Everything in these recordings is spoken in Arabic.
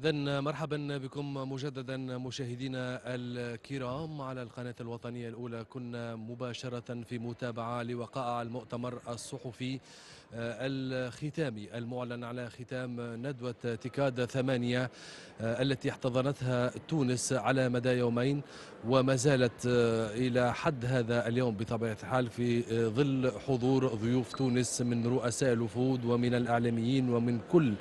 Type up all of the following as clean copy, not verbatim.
إذن مرحبا بكم مجددا مشاهدينا الكرام على القناة الوطنية الأولى. كنا مباشرة في متابعة لوقائع المؤتمر الصحفي الختامي المعلن على ختام ندوة تيكاد 8 التي احتضنتها تونس على مدى يومين، وما زالت إلى حد هذا اليوم بطبيعة الحال في ظل حضور ضيوف تونس من رؤساء الوفود ومن الإعلاميين ومن كل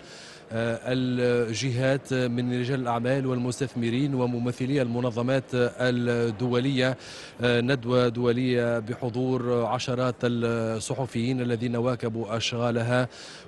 الجهات، من رجال الأعمال والمستثمرين وممثلي المنظمات الدولية. ندوة دولية بحضور عشرات الصحفيين الذين واكبوا أشغالها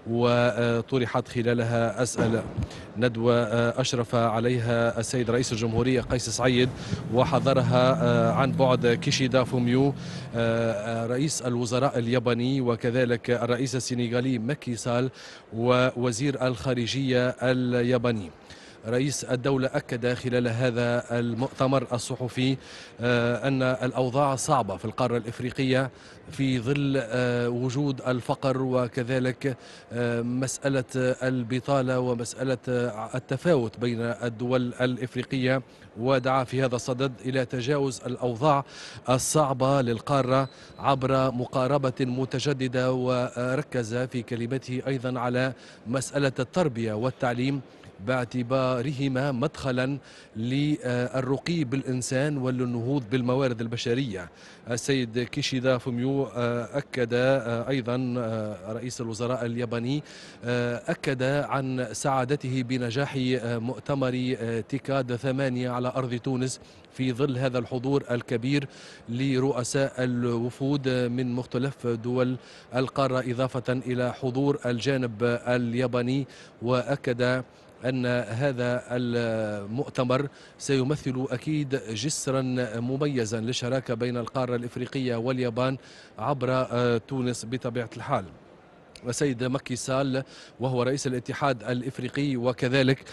وطرحت خلالها أسئلة. ندوة أشرف عليها السيد رئيس الجمهورية قيس سعيد، وحضرها عن بعد كيشيدا فوميو رئيس الوزراء الياباني، وكذلك الرئيس السنغالي ماكي سال ووزير الخارجية الياباني. رئيس الدولة أكد خلال هذا المؤتمر الصحفي أن الأوضاع صعبة في القارة الإفريقية في ظل وجود الفقر، وكذلك مسألة البطالة ومسألة التفاوت بين الدول الإفريقية، ودعا في هذا الصدد إلى تجاوز الأوضاع الصعبة للقارة عبر مقاربة متجددة. وركز في كلمته أيضا على مسألة التربية والتعليم باعتبارهما مدخلا للرقي بالإنسان وللنهوض بالموارد البشرية. السيد كيشيدا فوميو أكد أيضا رئيس الوزراء الياباني أكد عن سعادته بنجاح مؤتمر تيكاد 8 على أرض تونس في ظل هذا الحضور الكبير لرؤساء الوفود من مختلف دول القارة، إضافة إلى حضور الجانب الياباني. وأكد أن هذا المؤتمر سيمثل أكيد جسرا مميزا للشراكة بين القارة الإفريقية واليابان عبر تونس بطبيعة الحال. وسيد ماكي سال وهو رئيس الاتحاد الإفريقي وكذلك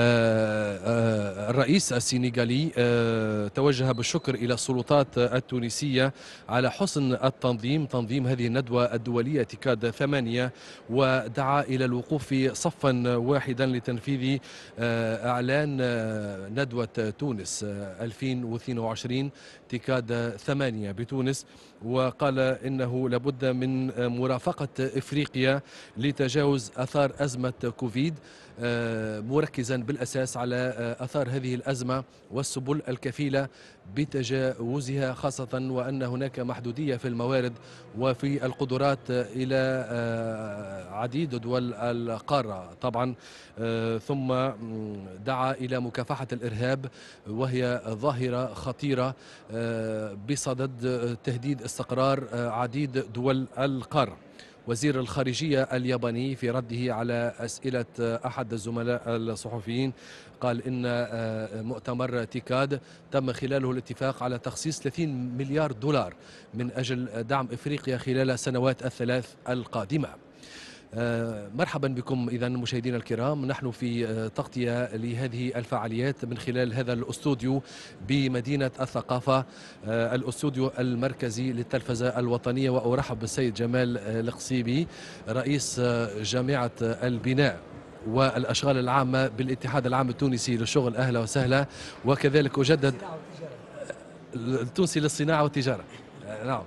الرئيس السنغالي توجه بالشكر إلى السلطات التونسية على حسن تنظيم هذه الندوة الدولية تيكاد 8، ودعا إلى الوقوف صفا واحدا لتنفيذ إعلان ندوة تونس 2022 تيكاد 8 بتونس. وقال إنه لابد من مرافقة إفريقيا لتجاوز أثار أزمة كوفيد، مركزا بالأساس على أثار هذه الأزمة والسبل الكفيلة بتجاوزها، خاصة وأن هناك محدودية في الموارد وفي القدرات إلى عديد دول القارة طبعا. ثم دعا إلى مكافحة الإرهاب، وهي ظاهرة خطيرة بصدد تهديد استقرار عديد دول القارة. وزير الخارجية الياباني في رده على أسئلة أحد الزملاء الصحفيين قال إن مؤتمر تيكاد تم خلاله الاتفاق على تخصيص 30 مليار دولار من أجل دعم إفريقيا خلال السنوات الثلاث القادمة. مرحبا بكم إذا مشاهدينا الكرام، نحن في تغطية لهذه الفعاليات من خلال هذا الاستوديو بمدينة الثقافة، الاستوديو المركزي للتلفزة الوطنية. وأرحب بالسيد جمال القصيبي رئيس جامعة البناء والأشغال العامة بالاتحاد العام التونسي للشغل. أهلا وسهلا. وكذلك أجدد التونسي للصناعة والتجارة، نعم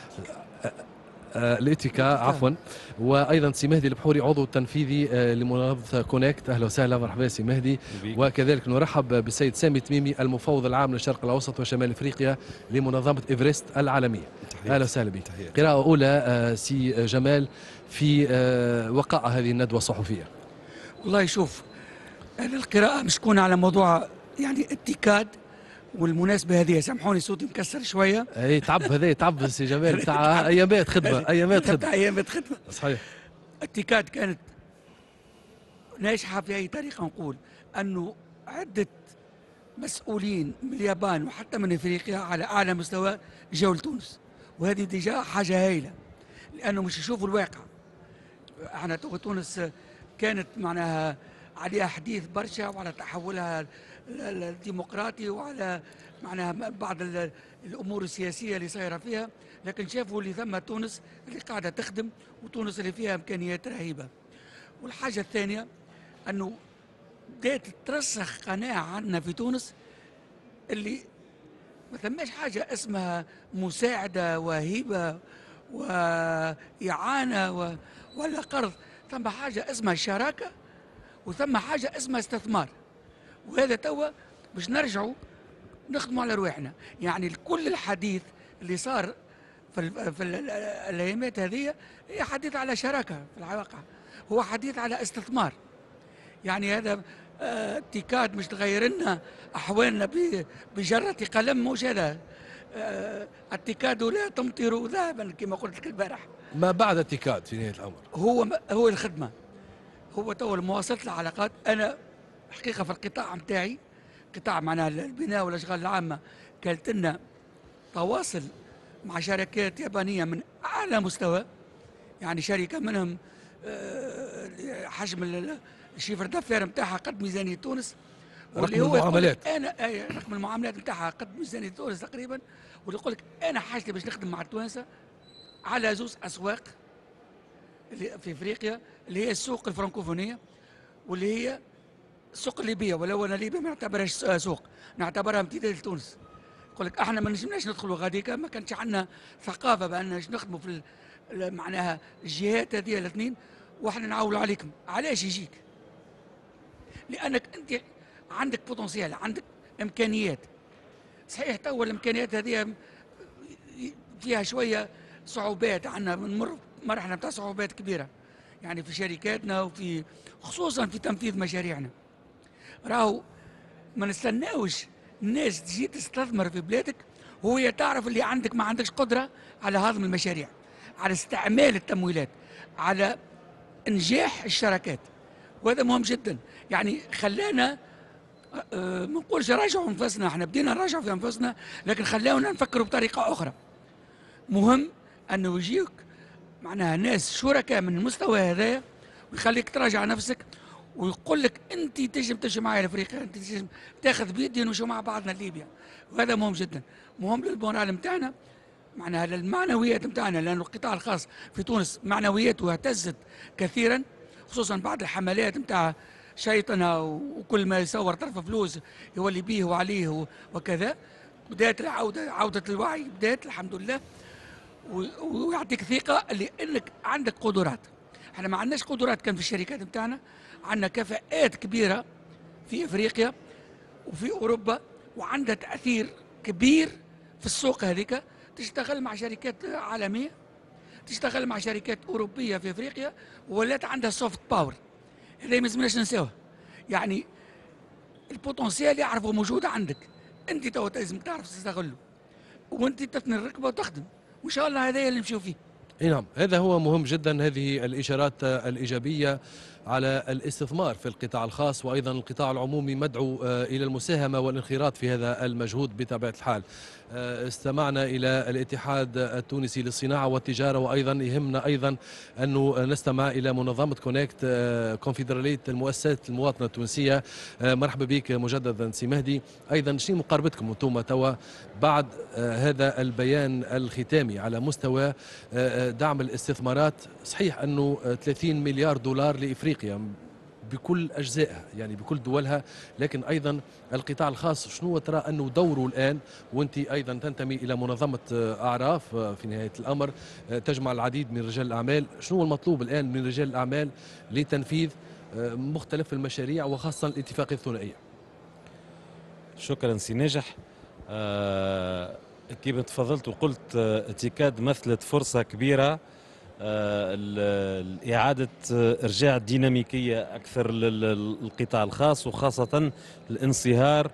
الاتيكا عفوا. وايضا سي مهدي البحوري عضو التنفيذي لمنظمه كونكت. اهلا وسهلا، مرحبا سي مهدي. وكذلك نرحب بالسيد سامي تميمي المفوض العام للشرق الاوسط وشمال افريقيا لمنظمه ايفرست العالميه. اهلا وسهلا بك. قراءه اولى سي جمال في وقع هذه الندوه الصحفيه. والله شوف، القراءه مش تكون على موضوع يعني التيكاد، والمناسبة هذه سامحوني صوتي مكسر شوية. اي تعب هذا تعب سي جمال تاع ايامات خدمة ايامات خدمة صحيح. التيكاد كانت ناجحة في أي طريقة، نقول أنه عدة مسؤولين من اليابان وحتى من إفريقيا على أعلى مستوى جاوا لتونس، وهذه ديجا حاجة هايلة لأنه مش يشوفوا الواقع. احنا تونس كانت معناها عليها حديث برشا وعلى تحولها الديمقراطي وعلى معناها بعض الامور السياسيه اللي صايره فيها، لكن شافوا اللي ثم تونس اللي قاعده تخدم، وتونس اللي فيها امكانيات رهيبه. والحاجه الثانيه انه بدات ترسخ قناعه عندنا في تونس اللي ما ثماش حاجه اسمها مساعده وهبه وإعانة ولا قرض. ثم حاجة اسمها شراكة، وثم حاجة اسمها استثمار. وهذا توا باش نرجعوا نخدموا على رواحنا. يعني كل الحديث اللي صار في الايامات هذه هي حديث على شراكة في الواقع، هو حديث على استثمار. يعني هذا اتكاد مش تغير لنا احوالنا بجرة قلم، مش هذا التكاد لا تمطر ذهبا كما قلت لك البارح. ما بعد اتكاد في نهاية الأمر هو الخدمة، هو تو مواصلة العلاقات. أنا حقيقة في القطاع متاعي، قطاع معناها البناء والأشغال العامة، كانت لنا تواصل مع شركات يابانية من أعلى مستوى. يعني شركة منهم حجم الشيفر دافير نتاعها قد ميزانية تونس، واللي هو المعاملات، انا رقم المعاملات نتاعها قد ميزانية تونس تقريبا. واللي يقول لك انا حاجتي باش نخدم مع التوانسه على زوز اسواق اللي في افريقيا، اللي هي السوق الفرنكوفونيه واللي هي السوق الليبيه. ولو انا ليبيا ما نعتبرهاش سوق، نعتبرها امتداد لتونس. يقول لك احنا ما نجمناش ندخلوا غاديك، ما كانش عندنا ثقافه بان نخدموا في معناها الجهات هذه الاثنين واحنا نعولوا عليكم. علاش يجيك؟ لانك انت عندك بوتنسيال، عندك امكانيات. صحيح تو الامكانيات هذه فيها شويه صعوبات، عندنا بنمر مرحله نتاع صعوبات كبيره يعني في شركاتنا وفي خصوصا في تنفيذ مشاريعنا. راهو ما نستناوش الناس تجي تستثمر في بلادك وهي تعرف اللي عندك ما عندكش قدره على هضم المشاريع، على استعمال التمويلات، على انجاح الشراكات. وهذا مهم جدا. يعني خلانا ما نقولش راجعوا انفسنا، احنا بدينا نراجع في انفسنا، لكن خلاونا نفكروا بطريقه اخرى. مهم انه يجيك معناها ناس شركاء من المستوى هذايا ويخليك تراجع نفسك ويقول لك انت تجم تمشي معايا لافريقيا، انت تجم تاخذ بيدي ونمشوا مع بعضنا لليبيا. وهذا مهم جدا، مهم للمورال نتاعنا، معناها للمعنويات نتاعنا، لأن القطاع الخاص في تونس معنوياته اهتزت كثيرا، خصوصا بعد الحملات نتاع شيطنة وكل ما يصور طرف فلوس يولي بيه وعليه وكذا. بداية العودة، عودة الوعي بداية الحمد لله، ويعطيك ثقة اللي انك عندك قدرات. احنا ما عندناش قدرات كان في الشركات نتاعنا، عندنا كفاءات كبيرة في افريقيا وفي اوروبا، وعندها تأثير كبير في السوق هذيك. تشتغل مع شركات عالمية، تشتغل مع شركات أوروبية في أفريقيا، ولات عندها سوفت باور. هذا ما لازمناش ننساوه. يعني البوتنسيال يعرفه موجود عندك، أنت تو لازم تعرف تستغله، وأنت تثني الركبة وتخدم، وإن شاء الله هذا اللي نمشيو فيه. نعم، هذا هو مهم جدا، هذه الإشارات الإيجابية على الاستثمار في القطاع الخاص، وأيضا القطاع العمومي مدعو إلى المساهمة والانخراط في هذا المجهود بطبيعة الحال. استمعنا إلى الاتحاد التونسي للصناعة والتجارة، وأيضا يهمنا أيضا أنه نستمع إلى منظمة كونكت كونفدرالية المؤسسات المواطنة التونسية. مرحبا بك مجددا سي مهدي. أيضا شنو مقاربتكم أنتم توا بعد هذا البيان الختامي على مستوى دعم الاستثمارات؟ صحيح أنه 30 مليار دولار لإفريقيا بكل أجزائها، يعني بكل دولها، لكن أيضا القطاع الخاص شنو ترى أنه دوره الآن؟ وأنت أيضا تنتمي إلى منظمة أعراف في نهاية الأمر تجمع العديد من رجال الأعمال. شنو المطلوب الآن من رجال الأعمال لتنفيذ مختلف المشاريع وخاصة الاتفاقية الثنائية؟ شكرا سي ناجح. كيف تفضلت وقلت اتكاد مثلت فرصة كبيرة لإعادة إرجاع الديناميكية أكثر للقطاع الخاص، وخاصة الانصهار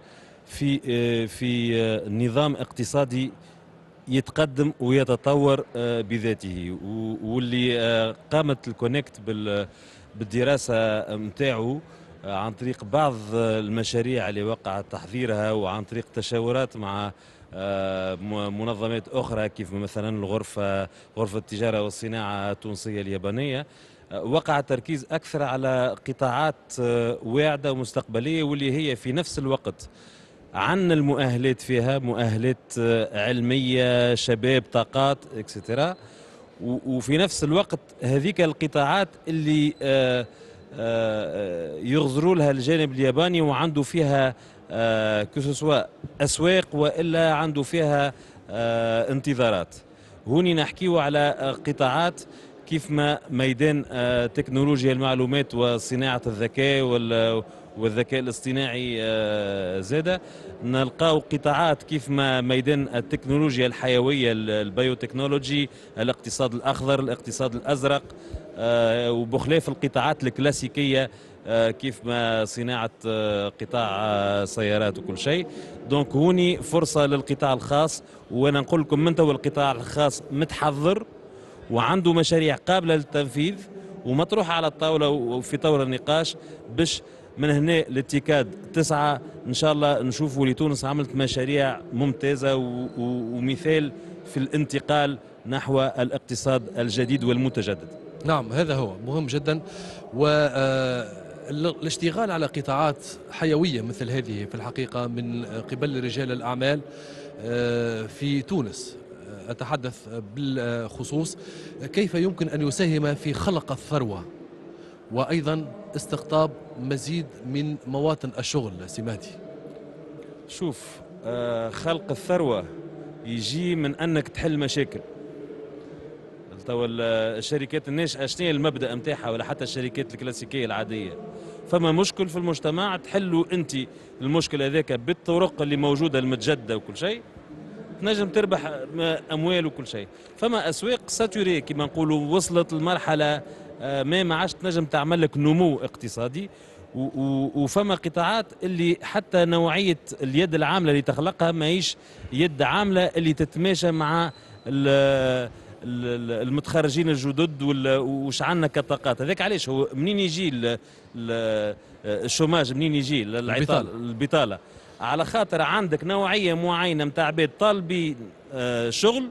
في نظام اقتصادي يتقدم ويتطور بذاته، واللي قامت الكونكت بالدراسة متاعه عن طريق بعض المشاريع اللي وقع تحضيرها، وعن طريق تشاورات مع منظمات أخرى كيف مثلا غرفة التجارة والصناعة التونسية اليابانية. وقع التركيز أكثر على قطاعات واعدة ومستقبلية، واللي هي في نفس الوقت عن المؤهلات فيها، مؤهلات علمية، شباب، طاقات اكسترا، وفي نفس الوقت هذيك القطاعات اللي يغزروا لها الجانب الياباني، وعنده فيها كسوسوا أسواق وإلا عنده فيها انتظارات. هوني نحكيو على قطاعات كيف ما ميدان تكنولوجيا المعلومات وصناعة الذكاء والذكاء الاصطناعي زادة. نلقاو قطاعات كيف ما ميدان التكنولوجيا الحيوية، البيوتكنولوجي، الاقتصاد الأخضر، الاقتصاد الأزرق، وبخلاف القطاعات الكلاسيكية كيف ما صناعة قطاع سيارات وكل شيء. دونك هوني فرصة للقطاع الخاص، وانا نقول لكم من توا القطاع الخاص متحضر وعنده مشاريع قابلة للتنفيذ ومطروحة على الطاولة وفي طور النقاش، باش من هنا لاتكاد 9 إن شاء الله نشوفوا لتونس عملت مشاريع ممتازة ومثال في الانتقال نحو الاقتصاد الجديد والمتجدد. نعم، هذا هو مهم جدا. والاشتغال على قطاعات حيوية مثل هذه في الحقيقة من قبل رجال الأعمال في تونس، أتحدث بالخصوص كيف يمكن أن يساهم في خلق الثروة وأيضا استقطاب مزيد من مواطن الشغل. سماتي، شوف، خلق الثروة يجي من أنك تحل مشاكل. توا الشركات الناشئة شنو المبدأ نتاعها، ولا حتى الشركات الكلاسيكية العادية؟ فما مشكل في المجتمع تحلوا أنت المشكل هذاك بالطرق اللي موجودة المتجددة وكل شيء، تنجم تربح أموال وكل شيء. فما أسواق ساتوري كما نقولوا، وصلت المرحلة ما عادش تنجم تعمل لك نمو اقتصادي، وفما قطاعات اللي حتى نوعية اليد العاملة اللي تخلقها ماهيش يد عاملة اللي تتماشى مع المتخرجين الجدد وش عندنا كطاقات. هذاك علاش هو منين يجي الشوماج، منين يجي البطالة؟ على خاطر عندك نوعية معينة متاع عباد طالبين شغل،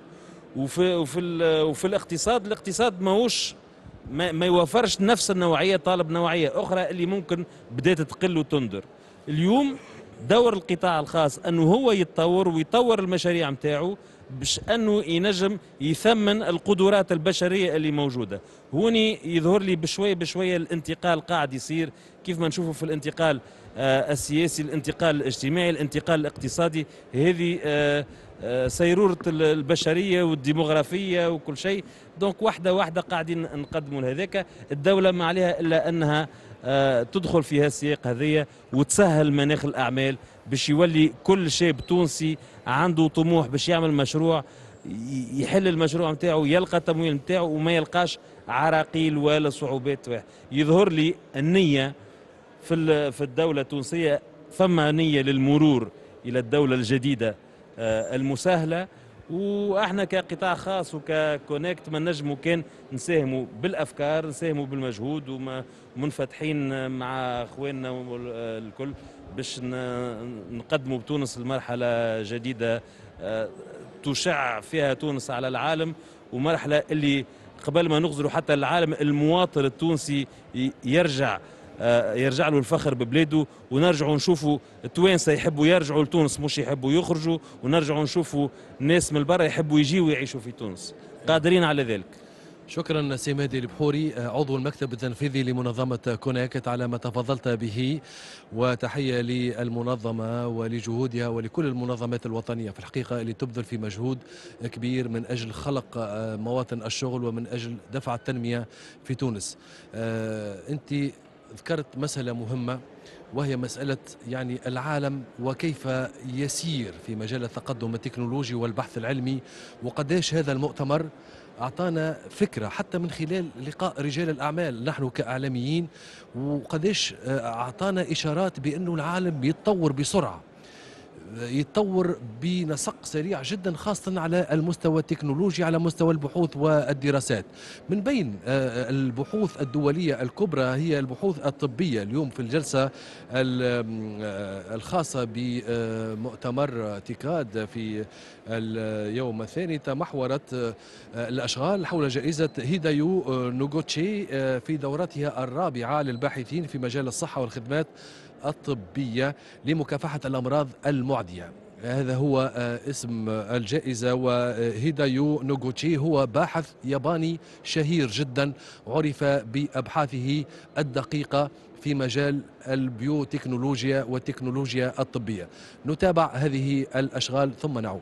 وفي الاقتصاد ماهوش ما يوفرش نفس النوعية، طالب نوعية أخرى اللي ممكن بدأت تقل وتندر. اليوم دور القطاع الخاص أنه هو يتطور ويطور المشاريع متاعه باش أنه ينجم يثمن القدرات البشرية اللي موجودة. هوني يظهر لي بشوية بشوية الانتقال قاعد يصير، كيف ما نشوفه في الانتقال السياسي، الانتقال الاجتماعي، الانتقال الاقتصادي. هذه سيرورة البشرية والديموغرافية وكل شيء. دونك واحدة واحدة قاعدين نقدموا لهذاك. الدولة ما عليها إلا أنها تدخل في هالسياق هذية وتسهل مناخ الأعمال باش يولي كل شاب تونسي عنده طموح باش يعمل مشروع، يحل المشروع نتاعو، يلقى تمويل نتاعو وما يلقاش عراقيل ولا صعوبات. يظهر لي النية في الدولة التونسية، فما نية للمرور إلى الدولة الجديدة المساهلة. واحنا كقطاع خاص وككونكت ما نجموا كان نساهموا بالافكار، نساهموا بالمجهود، ومنفتحين مع اخواننا الكل باش نقدموا بتونس لمرحله جديده تشع فيها تونس على العالم، ومرحله اللي قبل ما نغزروا حتى العالم المواطن التونسي يرجع له الفخر ببلاده، ونرجعوا نشوفوا التوانسه يحبوا يرجعوا لتونس مش يحبوا يخرجوا، ونرجعوا نشوفوا ناس من برا يحبوا يجيوا يعيشوا في تونس. قادرين على ذلك. شكرا سمادي البحوري، عضو المكتب التنفيذي لمنظمة كونكت، على ما تفضلت به، وتحية للمنظمة ولجهودها ولكل المنظمات الوطنية في الحقيقة اللي تبذل في مجهود كبير من أجل خلق مواطن الشغل ومن أجل دفع التنمية في تونس. أنت ذكرت مسألة مهمة، وهي مسألة يعني العالم وكيف يسير في مجال التقدم التكنولوجي والبحث العلمي، وقديش هذا المؤتمر أعطانا فكرة حتى من خلال لقاء رجال الأعمال نحن كإعلاميين، وقديش أعطانا إشارات بأنه العالم يتطور بسرعة، يتطور بنسق سريع جدا، خاصة على المستوى التكنولوجي، على مستوى البحوث والدراسات. من بين البحوث الدولية الكبرى هي البحوث الطبية. اليوم في الجلسة الخاصة بمؤتمر تيكاد في اليوم الثاني تمحورت الأشغال حول جائزة هيدايو نوغوتشي في دورتها الرابعة للباحثين في مجال الصحة والخدمات الطبية لمكافحة الأمراض المعدية. هذا هو اسم الجائزة. وهيدايو نوغوتشي هو باحث ياباني شهير جدا، عرف بأبحاثه الدقيقة في مجال البيوتكنولوجيا والتكنولوجيا الطبية. نتابع هذه الأشغال ثم نعود.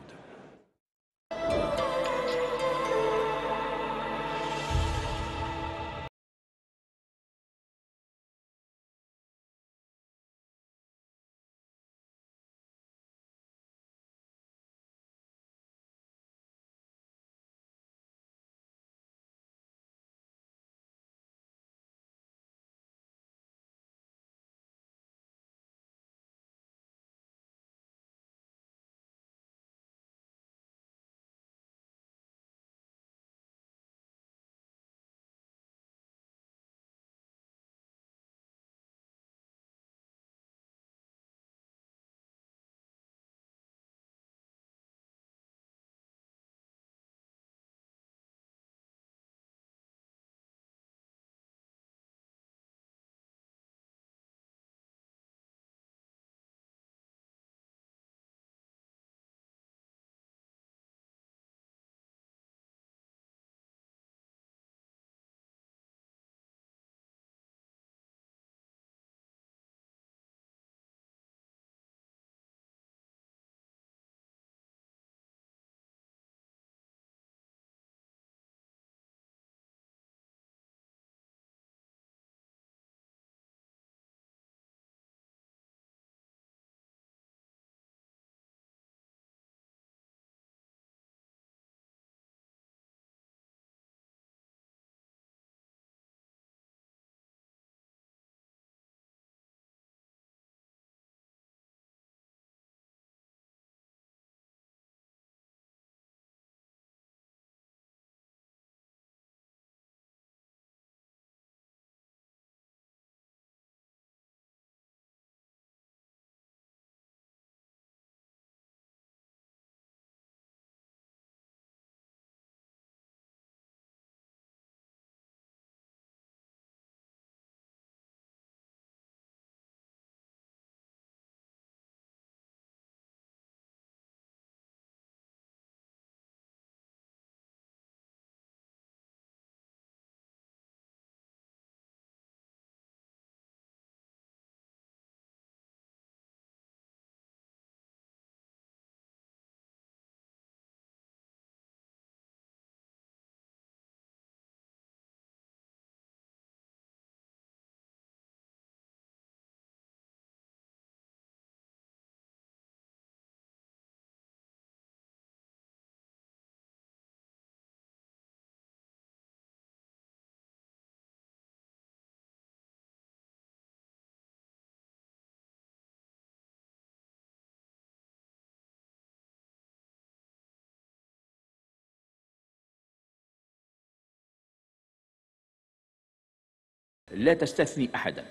لا تستثني أحدا،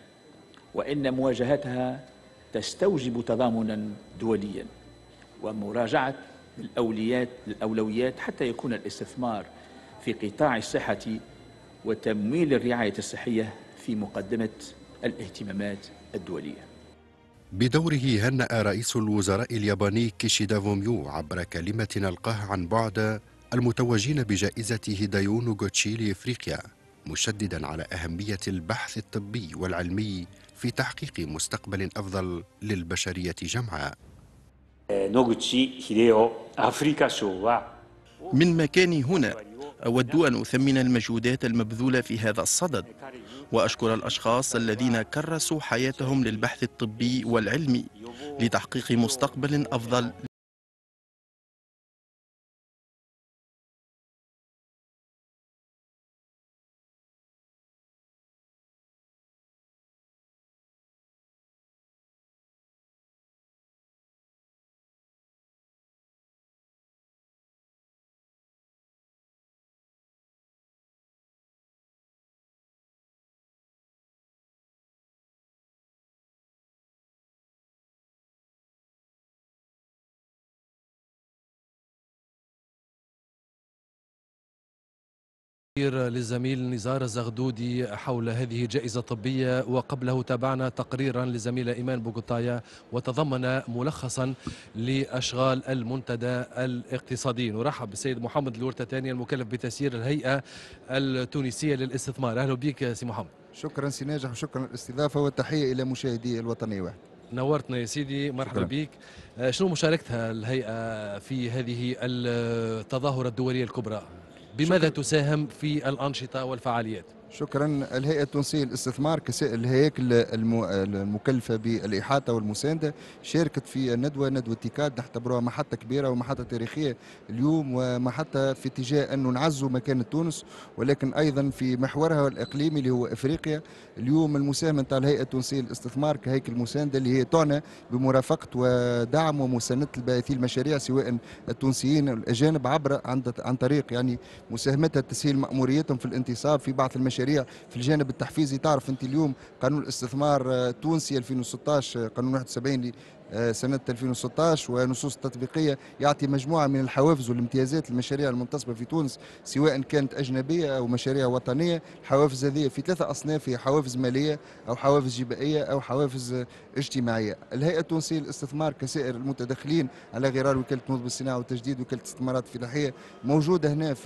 وإن مواجهتها تستوجب تضامنا دوليا ومراجعة الأولويات حتى يكون الاستثمار في قطاع الصحة وتمويل الرعاية الصحية في مقدمة الاهتمامات الدولية. بدوره هنأ رئيس الوزراء الياباني كيشيدا فوميو عبر كلمة ألقاها عن بعد المتوجين بجائزة هيدايو نوغوتشي لإفريقيا، مشددا على أهمية البحث الطبي والعلمي في تحقيق مستقبل أفضل للبشرية جمعاء. من مكاني هنا أود أن أثمن المجهودات المبذولة في هذا الصدد، وأشكر الأشخاص الذين كرسوا حياتهم للبحث الطبي والعلمي لتحقيق مستقبل أفضل للزميل نزار الزغدودي حول هذه جائزة طبية، وقبله تابعنا تقريرا للزميلة إيمان بوغوتايا وتضمن ملخصا لأشغال المنتدى الاقتصادي. نرحب بالسيد محمد الورتتاني المكلف بتسيير الهيئة التونسية للاستثمار. أهلا بك سي محمد. شكرا سي ناجح وشكرا للاستضافة والتحية إلى مشاهدي الوطنية واحد. نورتنا يا سيدي، مرحبا بك. شنو مشاركتها الهيئة في هذه التظاهرة الدولية الكبرى؟ بماذا تساهم في الأنشطة والفعاليات؟ شكرا. الهيئة التونسية للاستثمار كسائر الهياكل المكلفة بالإحاطة والمساندة شاركت في الندوة، ندوة تيكاد نعتبروها محطة كبيرة ومحطة تاريخية اليوم، ومحطة في اتجاه أنه نعزوا مكانة تونس، ولكن أيضا في محورها الإقليمي اللي هو إفريقيا. اليوم المساهمة نتاع الهيئة التونسية للاستثمار كهيكل مساندة اللي هي تعنى بمرافقة ودعم ومساندة الباحثين المشاريع سواء التونسيين أو الأجانب عن طريق يعني مساهمتها تسهيل مأموريتهم في الانتصاب في بعض المشاريع في الجانب التحفيزي. تعرف انت اليوم قانون الاستثمار التونسي 2016 قانون 71 سنة 2016 ونصوص التطبيقية يعطي مجموعة من الحوافز والامتيازات للمشاريع المنتصبة في تونس سواء كانت أجنبية أو مشاريع وطنية. الحوافز هذه في ثلاثة أصناف، هي حوافز مالية أو حوافز جبائية أو حوافز اجتماعية. الهيئة التونسية للاستثمار كسائر المتدخلين على غرار وكالة نهوض بالصناعة والتجديد وكالة استثمارات الفلاحية موجودة هنا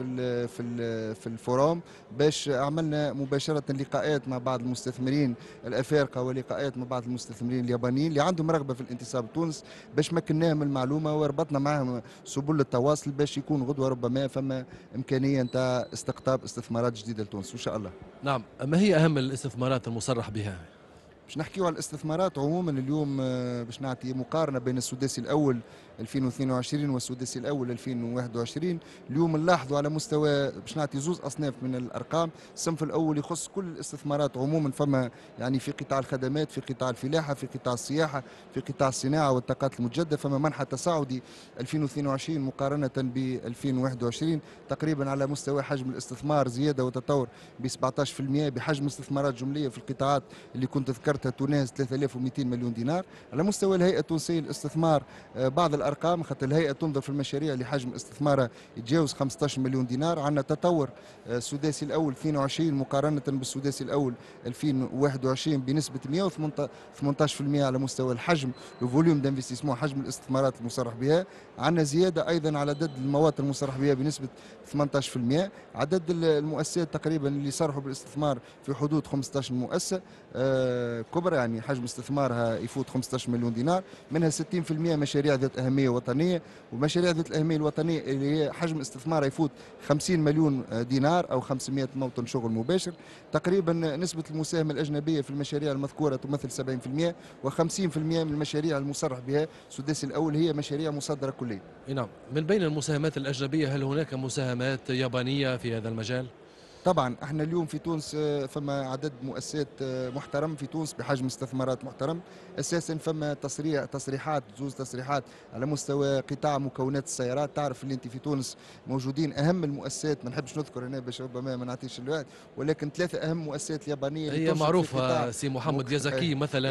في الفورام باش عملنا مباشرة لقاءات مع بعض المستثمرين الأفارقة ولقاءات مع بعض المستثمرين اليابانيين اللي عندهم رغبة في الانتصاب تونس باش مكناهم المعلومه وربطنا معهم سبل التواصل باش يكون غدوه ربما فما امكانيه نتاع استقطاب استثمارات جديده لتونس ان شاء الله. نعم، ما هي اهم الاستثمارات المصرح بها؟ باش نحكيو على الاستثمارات عموما اليوم باش نعطي مقارنه بين السداسي الاول 2022 والسداسي الاول 2021. اليوم نلاحظوا على مستوى باش نعطي زوز اصناف من الارقام. الصنف الاول يخص كل الاستثمارات عموما، فما يعني في قطاع الخدمات، في قطاع الفلاحه، في قطاع السياحه، في قطاع الصناعه والطاقات المتجدده. فما منحى تصاعدي 2022 مقارنه ب 2021 تقريبا على مستوى حجم الاستثمار زياده وتطور ب 17%، بحجم استثمارات جمليه في القطاعات اللي كنت ذكرتها تناهز 3200 مليون دينار. على مستوى الهيئه التونسيه للاستثمار بعض الارقام، خاطر الهيئه تنظر في المشاريع اللي حجم استثمارها يتجاوز 15 مليون دينار. عندنا تطور السداسي الاول 22 مقارنه بالسداسي الاول 2021 بنسبه 118% على مستوى الحجم الفوليوم دانفستيسمون، حجم الاستثمارات المصرح بها. عندنا زياده ايضا على عدد المواطن المصرح بها بنسبه 18%. عدد المؤسسات تقريبا اللي صرحوا بالاستثمار في حدود 15 مؤسسه كبرى، يعني حجم استثمارها يفوت 15 مليون دينار، منها 60% مشاريع ذات أهمية وطنية، ومشاريع ذات الأهمية الوطنية اللي هي حجم استثمارها يفوت 50 مليون دينار أو 500 موطن شغل مباشر. تقريبا نسبة المساهمة الأجنبية في المشاريع المذكورة تمثل 70%، و50% من المشاريع المصرح بها السداسي الأول هي مشاريع مصدرة كليا. نعم، من بين المساهمات الأجنبية هل هناك مساهمات يابانية في هذا المجال؟ طبعا احنا اليوم في تونس فما عدد مؤسسات محترم في تونس بحجم استثمارات محترم. اساسا فما تصريحات زوز تصريحات على مستوى قطاع مكونات السيارات. تعرف اللي انت في تونس موجودين اهم المؤسسات، ما نحبش نذكر هنا باش ربما ما نعطيش الوقت، ولكن ثلاثه اهم مؤسسات يابانيه هي معروفه سي محمد يازاكي مثلا،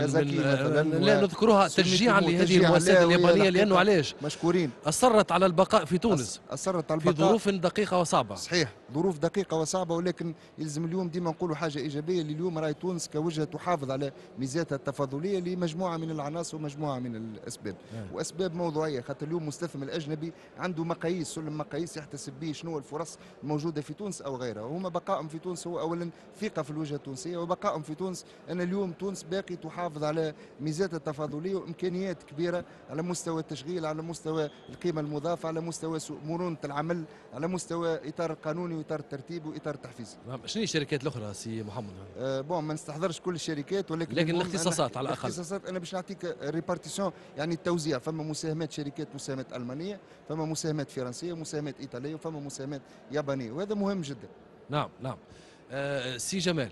لا نذكرها تشجيعا لهذه المؤسسات اليابانيه لانه علاش مشكورين اصرت على البقاء في تونس، اصرت على البقاء في ظروف دقيقه وصعبه. صحيح، ظروف دقيقه وصعبه، ولكن يلزم اليوم ديما نقولوا حاجه ايجابيه اللي اليوم راهي تونس كوجهه تحافظ على ميزاتها التفاضليه لمجموعه من العناصر ومجموعه من الاسباب واسباب موضوعيه. خاطر اليوم المستثمر الاجنبي عنده مقاييس، سلم مقاييس يحتسب به شنو الفرص الموجوده في تونس او غيرها. وهما بقائهم في تونس هو اولا ثقه في الوجهه التونسيه، وبقائهم في تونس ان اليوم تونس باقي تحافظ على ميزاتها التفاضليه وامكانيات كبيره على مستوى التشغيل، على مستوى القيمه المضافه، على مستوى مرونه العمل، على مستوى اطار القانوني واطار الترتيب واطار التحفيز. شنو الشركات الاخرى سي محمد؟ بون ما نستحضرش كل الشركات، ولكن الاختصاصات على الاقل. الاختصاصات انا باش نعطيك ريبارتيسيون، يعني التوزيع. فما مساهمات شركات مساهمات المانيه، فما مساهمات فرنسيه، مساهمات ايطاليه، وفما مساهمات يابانيه، وهذا مهم جدا. نعم نعم. سي جمال،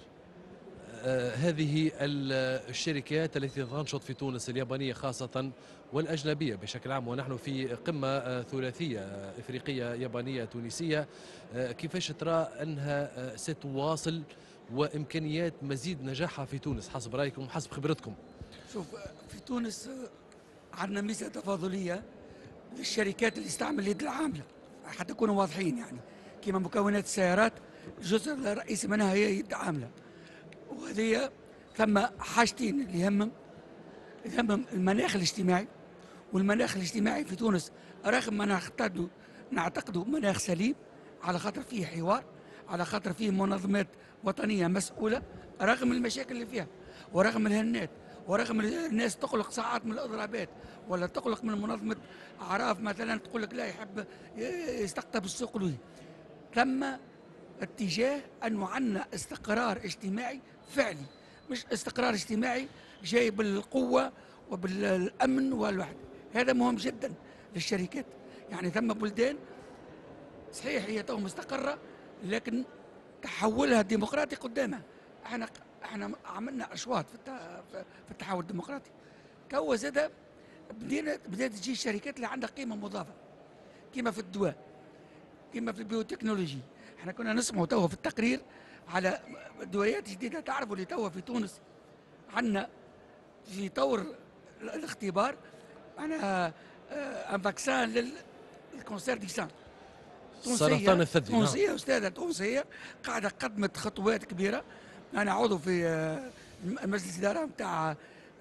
هذه الشركات التي تنشط في تونس اليابانية خاصة والأجنبية بشكل عام، ونحن في قمة ثلاثية إفريقية يابانية تونسية، كيفاش ترى أنها ستواصل وإمكانيات مزيد نجاحها في تونس حسب رأيكم وحسب خبرتكم؟ شوف، في تونس عندنا ميزة تفاضلية للشركات اللي تستعمل اليد العاملة، حتى نكونوا واضحين. يعني كما مكونات السيارات الجزء الرئيسي منها هي يد عامله. وهذه ثم حاجتين اللي يهمهم المناخ الاجتماعي. والمناخ الاجتماعي في تونس رغم ما نعتقده مناخ سليم، على خاطر فيه حوار، على خاطر فيه منظمات وطنيه مسؤوله رغم المشاكل اللي فيها ورغم الهنات ورغم الناس تقلق ساعات من الاضرابات ولا تقلق من منظمه اعراف مثلا تقول لك لا يحب يستقطب السوق له. ثم اتجاه انه عندنا استقرار اجتماعي فعلي، مش استقرار اجتماعي جاي بالقوه وبالامن والوحده. هذا مهم جدا للشركات. يعني ثم بلدان صحيح هي تو مستقره لكن تحولها الديمقراطي قدامها. احنا عملنا اشواط في التحول الديمقراطي. تو زاد بدات تجي الشركات اللي عندها قيمه مضافه كما في الدواء كما في البيوتكنولوجي. احنا كنا نسمعوا تو في التقرير على دوايات جديده. تعرفوا اللي تو في تونس عندنا في طور الاختبار معناها ان فاكسان للكونسير دي سان. سرطان الثدي. تونسيه استاذه تونسيه قاعده قدمت خطوات كبيره. انا عضو في مجلس الاداره نتاع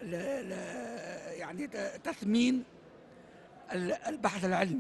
يعني تثمين البحث العلمي.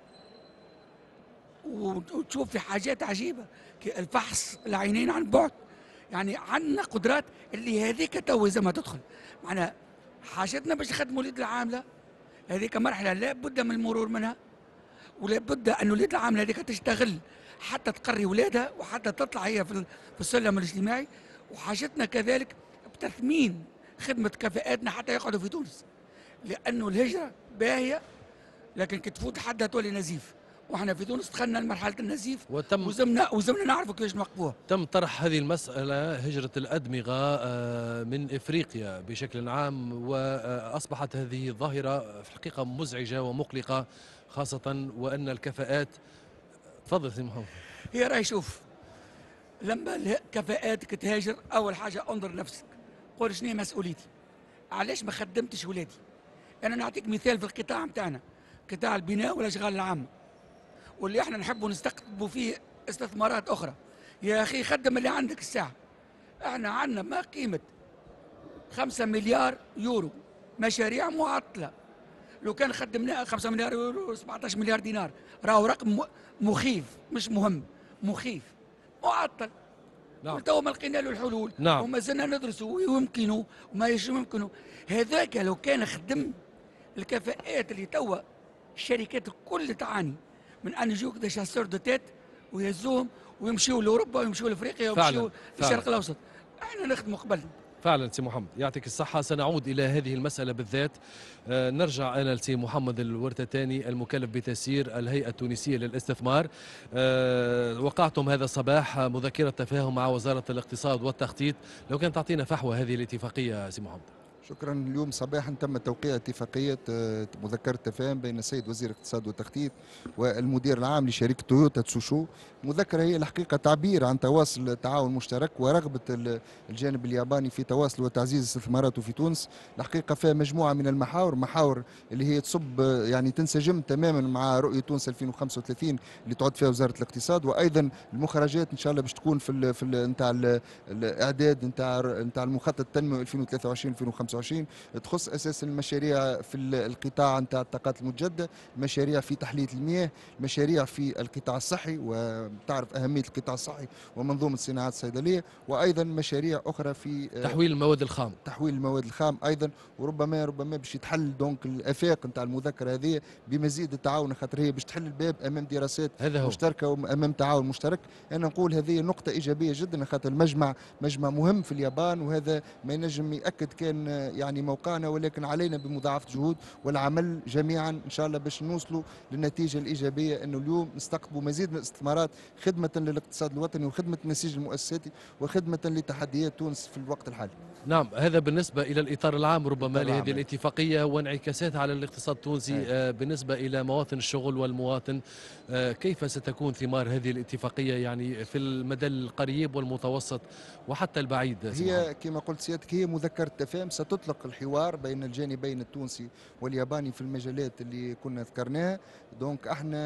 وتشوف في حاجات عجيبه الفحص العينين عن بعد. يعني عندنا قدرات اللي هذيك تو زي ما تدخل معناها حاجتنا باش نخدموا اليد العامله. هذيك مرحله لا بد من المرور منها ولا بد انه اليد العامله هذيك تشتغل حتى تقري ولادها وحتى تطلع هي في السلم الاجتماعي. وحاجتنا كذلك بتثمين خدمه كفاءاتنا حتى يقعدوا في تونس، لانه الهجره باهيه لكن كي تفوت حدها تولي نزيف. واحنا في تونس دخلنا لمرحله النزيف وزمنا نعرفوا كيفاش نوقفوها. تم طرح هذه المساله هجره الادمغه من افريقيا بشكل عام، واصبحت هذه ظاهره في الحقيقه مزعجه ومقلقه، خاصه وان الكفاءات. تفضل سي محمد. هي راي شوف، لما كفاءاتك تهاجر اول حاجه انظر نفسك، قول شنو هي مسؤوليتي؟ علاش ما خدمتش ولادي؟ انا نعطيك مثال في القطاع نتاعنا، قطاع البناء والاشغال العامه، واللي احنا نحبوا نستقطبوا فيه استثمارات اخرى. يا اخي خدم اللي عندك الساعه. احنا عندنا ما قيمه 5 مليار يورو مشاريع معطله. لو كان خدمناها 5 مليار يورو 17 مليار دينار، راهو رقم مخيف، مش مهم، مخيف معطل. نعم. تو ما لقينا له الحلول. نعم. وما زلنا ندرسوا ويمكنوا وما يمكنوا. هذاك لو كان خدم الكفاءات اللي توا الشركات الكل تعاني من ان يجوك دي شاسور دو تيت ويهزوهم ويمشيوا لاوروبا ويمشيوا لافريقيا ويمشيوا للشرق الاوسط. احنا نخدموا قبل. فعلا سي محمد يعطيك الصحة. سنعود إلى هذه المسألة بالذات. نرجع أنا لسي محمد الورتتاني المكلف بتسيير الهيئة التونسية للاستثمار. وقعتم هذا الصباح مذكرة تفاهم مع وزارة الاقتصاد والتخطيط، لو كان تعطينا فحوى هذه الاتفاقية سي محمد. شكرا. اليوم صباحا تم توقيع اتفاقية مذكرة تفاهم بين السيد وزير الاقتصاد والتخطيط والمدير العام لشركة تويوتا تسوشو. مذكرة هي الحقيقة تعبير عن تواصل التعاون المشترك ورغبة الجانب الياباني في تواصل وتعزيز استثماراته في تونس. الحقيقة فيها مجموعة من محاور اللي هي تصب يعني تنسجم تماما مع رؤية تونس 2035 اللي تعد فيها وزارة الاقتصاد، وايضا المخرجات ان شاء الله باش تكون في نتاع الاعداد نتاع المخطط التنموي 2023 2025 تخص اساس المشاريع في القطاع نتاع الطاقات المتجدده، مشاريع في تحليه المياه، مشاريع في القطاع الصحي وتعرف اهميه القطاع الصحي ومنظومه الصناعات الصيدليه، وايضا مشاريع اخرى في تحويل المواد الخام. تحويل المواد الخام ايضا. وربما باش يتحل دونك الافاق نتاع المذكره هذه بمزيد التعاون، خاطر هي باش تحل الباب امام دراسات مشتركه وامام تعاون مشترك. انا نقول هذه نقطه ايجابيه جدا، خاطر المجمع مجمع مهم في اليابان، وهذا ما ينجم ياكد كان يعني موقعنا، ولكن علينا بمضاعفه جهود والعمل جميعا ان شاء الله باش نوصلوا للنتيجه الايجابيه، انه اليوم نستقطبوا مزيد من الاستثمارات خدمه للاقتصاد الوطني وخدمه النسيج المؤسساتي وخدمه لتحديات تونس في الوقت الحالي. نعم، هذا بالنسبه الى الاطار العام ربما لهذه الاتفاقيه وانعكاساتها على الاقتصاد التونسي. بالنسبه الى مواطن الشغل والمواطن، كيف ستكون ثمار هذه الاتفاقيه يعني في المدى القريب والمتوسط وحتى البعيد؟ هي كما قلت سيادتك هي مذكره تفاهم ستطلق الحوار بين الجانبين التونسي والياباني في المجالات اللي كنا ذكرناها. دونك احنا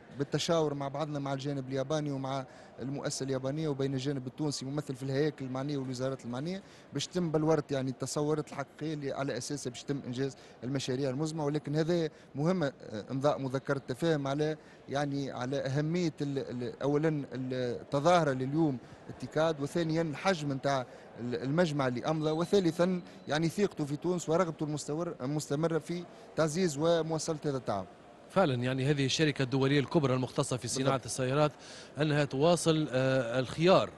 بالتشاور مع بعضنا مع الجانب الياباني ومع المؤسسه اليابانيه وبين الجانب التونسي ممثل في الهياكل المعنيه والوزارات المعنيه باش تم بلورت يعني التصورات الحقيقيه اللي على اساسها باش يتم انجاز المشاريع المزمعه. ولكن هذا مهمه امضاء مذكره تفاهم على يعني على اهميه اولا التظاهره لليوم اتكاد، وثانيا الحجم نتاع المجمع اللي امضى، وثالثا يعني ثقته في تونس ورغبته المستمره في تعزيز ومواصله هذا التعاون. فعلا يعني هذه الشركة الدولية الكبرى المختصة في صناعة السيارات أنها تواصل الخيار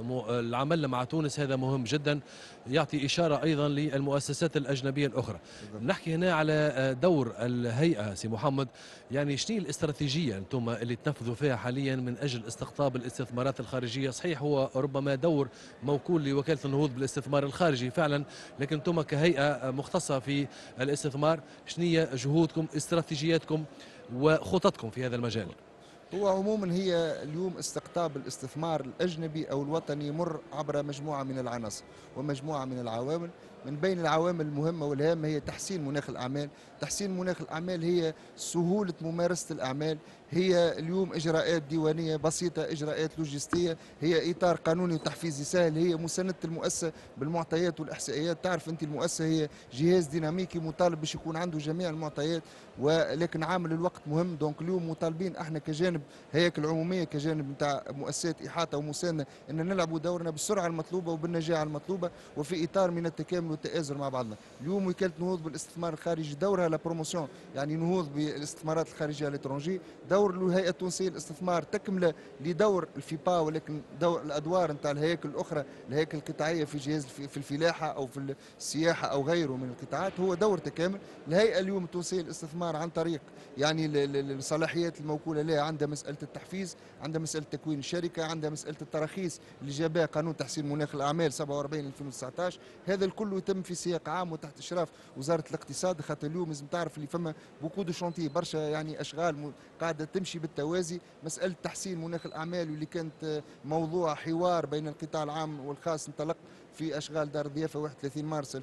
العمل مع تونس، هذا مهم جدا، يعطي إشارة أيضا للمؤسسات الأجنبية الأخرى. نحكي هنا على دور الهيئة سي محمد، يعني شنو الاستراتيجية أنتم اللي تنفذوا فيها حاليا من أجل استقطاب الاستثمارات الخارجية؟ صحيح هو ربما دور موكول لوكالة النهوض بالاستثمار الخارجي فعلا، لكن أنتم كهيئة مختصة في الاستثمار شنو هي جهودكم، استراتيجياتكم وخططكم في هذا المجال؟ هو عموما هي اليوم استقطاب الاستثمار الأجنبي أو الوطني يمر عبر مجموعة من العناصر ومجموعة من العوامل. من بين العوامل المهمة والهامة هي تحسين مناخ الأعمال. تحسين مناخ الأعمال هي سهولة ممارسة الأعمال، هي اليوم إجراءات ديوانية بسيطة، إجراءات لوجستية، هي إطار قانوني وتحفيزي سهل، هي مساندة المؤسسة بالمعطيات والإحصائيات. تعرف أنت المؤسسة هي جهاز ديناميكي مطالب باش يكون عنده جميع المعطيات، ولكن عامل الوقت مهم. دونك اليوم مطالبين احنا كجانب هياكل عمومية، كجانب نتاع مؤسسات إحاطة ومساندة، أن نلعبوا دورنا بالسرعة المطلوبة وبالنجاعة المطلوبة وفي إطار من التكامل والتآزر مع بعضنا. اليوم وكالة نهوض بالاستثمار الخارجي دورها لا بروموسيون، يعني نهوض بالاستثمارات الخارجية الاترونجي. دور الهيئة التونسية للاستثمار تكملة لدور الفيبا، ولكن دور الأدوار نتاع الهياكل الأخرى، الهياكل القطاعية في جهاز في الفلاحة أو في السياحة أو غيره من القطاعات، هو دور تكامل. الهيئة اليوم التونسية للاستثمار عن طريق يعني الصلاحيات الموكولة لها عندها مسألة التحفيز، عندها مسألة تكوين الشركة، عندها مسألة التراخيص اللي جابها قانون تحسين مناخ الأعمال 47/2019. هذا الكل يتم في سياق عام وتحت إشراف وزارة الاقتصاد، خاطر اليوم لازم تعرف اللي فما بوكو دو شونتي، برشا يعني أشغال قاعدة تمشي بالتوازي. مسألة تحسين مناخ الأعمال واللي كانت موضوع حوار بين القطاع العام والخاص انطلق في أشغال دار الضيافة 31 مارس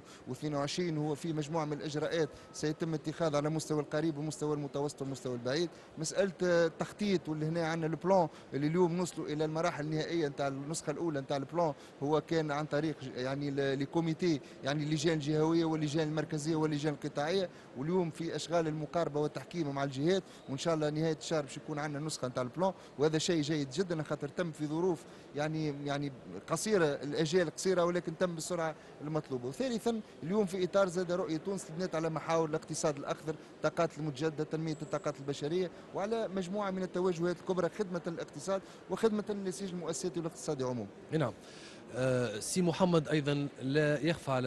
2022. هو في مجموعة من الإجراءات سيتم اتخاذها على مستوى القريب والمستوى المتوسط والمستوى البعيد. مسألة التخطيط واللي هنا عندنا البلان اللي اليوم نوصلوا إلى المراحل النهائية نتاع النسخة الأولى نتاع البلان، هو كان عن طريق يعني لكوميتي، يعني اللجان الجهوية واللجان المركزية واللجان القطاعية، واليوم في أشغال المقاربة والتحكيم مع الجهات، وإن شاء الله نهاية الشهر باش يكون عندنا نسخة نتاع البلان. وهذا شيء جيد جدا خاطر تم في ظروف يعني قصيرة، الأجيال قصيرة، ولكن تم بالسرعة المطلوبة. وثالثا اليوم في إطار زاد رؤية تونس بنات على محاور الاقتصاد الأخضر، الطاقات المتجددة، تنمية الطاقات البشرية، وعلى مجموعة من التوجهات الكبرى خدمة الاقتصاد وخدمة للنسيج المؤسساتي والاقتصادي عموما. نعم. سي محمد، أيضا لا يخفى على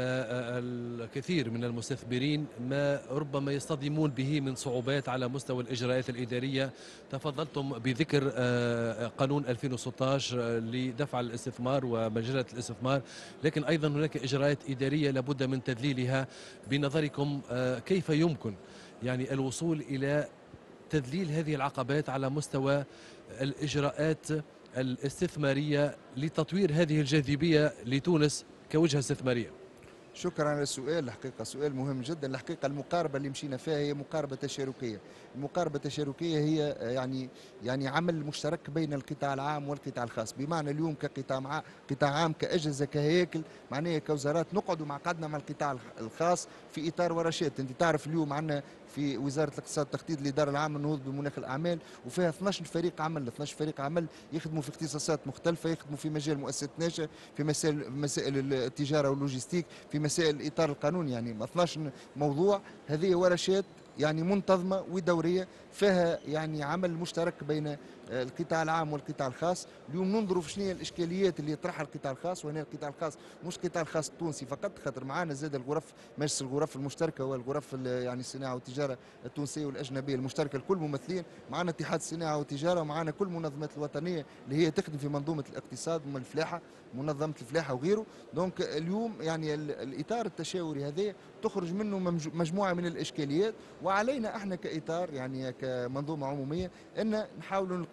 الكثير من المستثمرين ما ربما يصطدمون به من صعوبات على مستوى الإجراءات الإدارية. تفضلتم بذكر قانون 2016 لدفع الاستثمار ومجالة الاستثمار، لكن أيضا هناك إجراءات إدارية لابد من تذليلها. بنظركم كيف يمكن يعني الوصول إلى تذليل هذه العقبات على مستوى الإجراءات الاستثمارية لتطوير هذه الجاذبية لتونس كوجهة استثمارية؟ شكرا على السؤال، الحقيقة سؤال مهم جدا. الحقيقة المقاربة اللي مشينا فيها هي مقاربة تشاركية. المقاربة التشاركية هي يعني عمل مشترك بين القطاع العام والقطاع الخاص، بمعنى اليوم قطاع عام كأجهزة كهياكل معناها كوزارات نقعدوا مع قعدنا مع القطاع الخاص في إطار ورشات. أنت تعرف اليوم عندنا في وزارة الاقتصاد والتخطيط الإدارة العامة للنهوض بمناخ الأعمال، وفيها 12 فريق عمل، 12 فريق عمل يخدموا في اختصاصات مختلفة، يخدموا في مجال مؤسسات ناشئة، في مسائل التجارة واللوجستيك، في مسائل الإطار القانوني، يعني 12 موضوع. هذه ورشات يعني منتظمة ودورية فيها يعني عمل مشترك بين القطاع العام والقطاع الخاص. اليوم ننظروا في شنو هي الاشكاليات اللي يطرحها القطاع الخاص، وهنا القطاع الخاص مش القطاع الخاص التونسي فقط، خاطر معانا زاد الغرف، مجلس الغرف المشتركه والغرف يعني الصناعه والتجاره التونسيه والاجنبيه المشتركه، الكل ممثلين معنا، اتحاد الصناعه والتجاره، ومعنا كل المنظمات الوطنيه اللي هي تخدم في منظومه الاقتصاد ومن الفلاحه، منظمه الفلاحه وغيره. دونك اليوم يعني الاطار التشاوري هذا تخرج منه مجموعه من الاشكاليات، وعلينا احنا كاطار يعني كمنظومه عموميه ان نحاولوا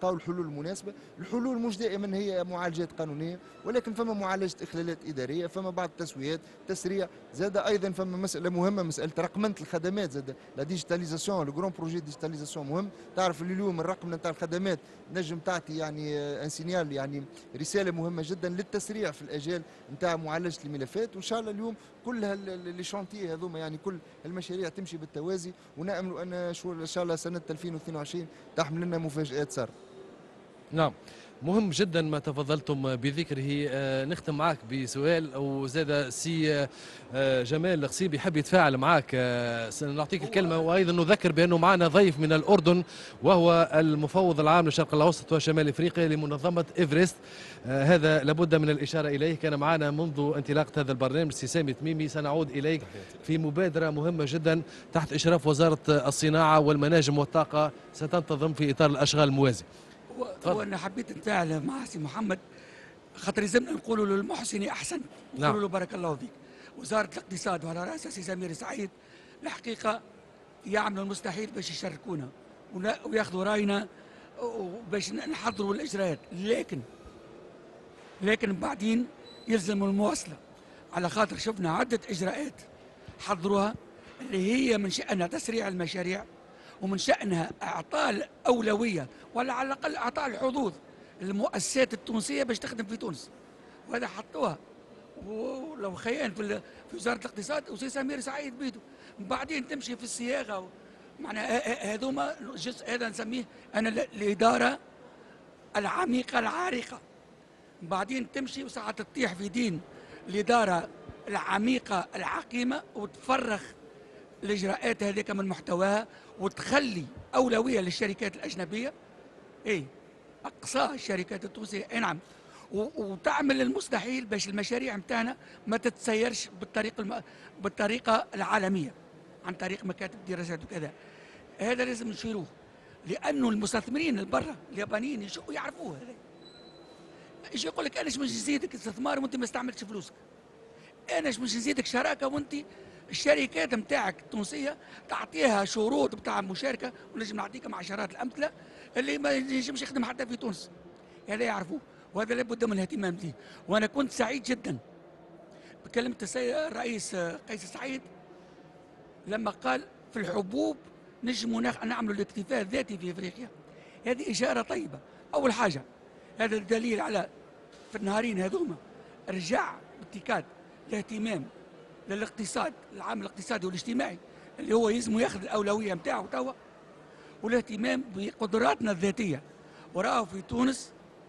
نلقاو الحلول المناسبه. الحلول مش دائما هي معالجات قانونيه، ولكن فما معالجه اخلالات اداريه، فما بعض التسويات، تسريع، زاد ايضا فما مساله مهمه، مساله رقمنه الخدمات، زاد لا ديجيتاليزاسيون، لو جرون بروجي ديجيتاليزاسيون مهم. تعرف اللي اليوم الرقم نتاع الخدمات نجم تعطي يعني ان سينيال، يعني رساله مهمه جدا للتسريع في الاجال نتاع معالجه الملفات. وان شاء الله اليوم كل لي شانتيي هذوما، يعني كل المشاريع تمشي بالتوازي، ونامل ان ان شاء الله سنه 2022 تحمل لنا مفاجات ساره. نعم، مهم جدا ما تفضلتم بذكره. نختم معك بسؤال، وزاد سي جمال القصيبي يحب يتفاعل معك، سنعطيك الكلمة. وأيضا نذكر بأنه معنا ضيف من الأردن، وهو المفوض العام للشرق الأوسط وشمال إفريقيا لمنظمة إيفرست. هذا لابد من الإشارة إليه، كان معنا منذ انطلاقة هذا البرنامج. سي سامي تميمي، سنعود إليك في مبادرة مهمة جدا تحت إشراف وزارة الصناعة والمناجم والطاقة، ستنتظم في إطار الأشغال الموازي. وانا حبيت نتفاعل مع سي محمد، خاطر يلزمنا نقولوا للمحسن احسن، نقولوا له بارك الله فيك. وزاره الاقتصاد وعلى راسها سي سمير سعيد الحقيقه يعملوا المستحيل باش يشاركونا وياخذوا راينا وباش نحضروا الاجراءات، لكن بعدين يلزم المواصله، على خاطر شفنا عده اجراءات حضروها اللي هي من شأنها تسريع المشاريع، ومن شأنها إعطاء الأولوية ولا على الأقل إعطاء الحظوظ للمؤسسات التونسية باش تخدم في تونس، وهذا حطوها. ولو خيان في وزارة الاقتصاد وسي سمير سعيد بيدو، بعدين تمشي في الصياغة، معناها هذوما الجزء هذا نسميه أنا الإدارة العميقة العارقة، بعدين تمشي وساعات تطيح في دين الإدارة العميقة العقيمة وتفرغ الإجراءات هذيك من محتواها، وتخلي أولوية للشركات الأجنبية، أقصاها الشركات التونسية، نعم، وتعمل المستحيل باش المشاريع متاعنا ما تتسيرش بالطريقة العالمية عن طريق مكاتب دراسات وكذا. هذا لازم نشيروه، لأنه المستثمرين البرة اليابانيين يعرفوه. هذا يجي يقول لك أنا مش نزيدك استثمار وأنت ما استعملتش فلوسك، أنا مش نزيدك شراكة وأنت الشركات نتاعك التونسيه تعطيها شروط بتاع مشاركه، ونجم نعطيكم عشرات الامثله اللي ما ينجمش يخدم حتى في تونس. هذا يعرفوه، وهذا لابد من الاهتمام به. وانا كنت سعيد جدا بكلمه السيد الرئيس قيس سعيد لما قال في الحبوب نجموا نعملوا الاكتفاء الذاتي في افريقيا. هذه اشاره طيبه. اول حاجه هذا الدليل على في النهارين هذوما رجع باتكاد الاهتمام للاقتصاد، العامل الاقتصادي والاجتماعي اللي هو يلزم ياخذ الاولويه نتاعو توا، والاهتمام بقدراتنا الذاتيه. وراه في تونس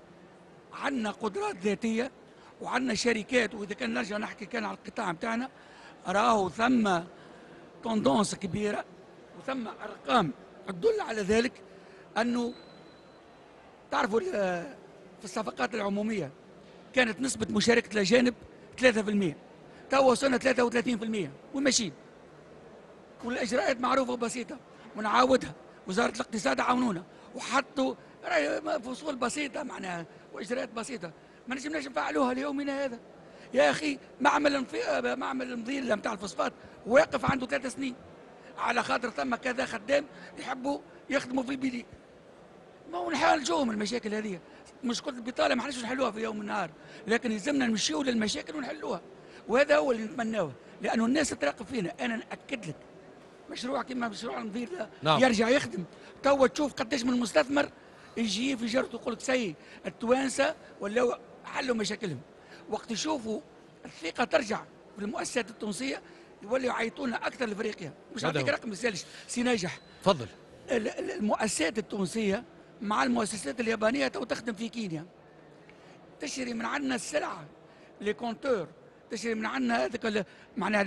عندنا قدرات ذاتيه وعندنا شركات، واذا كان نرجع نحكي كان على القطاع نتاعنا راه ثم توندونس كبيره وثم ارقام تدل على ذلك. انه تعرفوا في الصفقات العموميه كانت نسبه مشاركه الاجانب 3%، توا وصلنا 33% وماشيين، والاجراءات معروفه وبسيطه ونعاودها. وزاره الاقتصاد عاونونا وحطوا فصول بسيطه معناها واجراءات بسيطه ما نجمناش نفعلوها ليومنا هذا. يا اخي معمل المضيل نتاع الفوسفات واقف عنده 3 سنين على خاطر ثم كذا خدام يحبوا يخدموا في بيليك. ما هو نحالجوهم المشاكل هذه، مشكله البطاله ما حناش نحلوها في يوم من النهار، لكن يلزمنا نمشيو للمشاكل ونحلوها، وهذا هو اللي نتمناه. لانه الناس تراقب فينا. انا ناكد لك مشروع كما مشروع المضير ده يرجع يخدم، توا تشوف قداش من مستثمر يجي في جرته يقول لك سي التوانسه ولا حلوا مشاكلهم. وقت يشوفوا الثقه ترجع في المؤسسات التونسيه يولوا يعيطونا اكثر لافريقيا. مش نعطيك رقم مثال سي ناجح. تفضل. المؤسسات التونسيه مع المؤسسات اليابانيه تو تخدم في كينيا، تشتري من عندنا السلعه لي كونتور، تشتري من عندنا هذاك معناها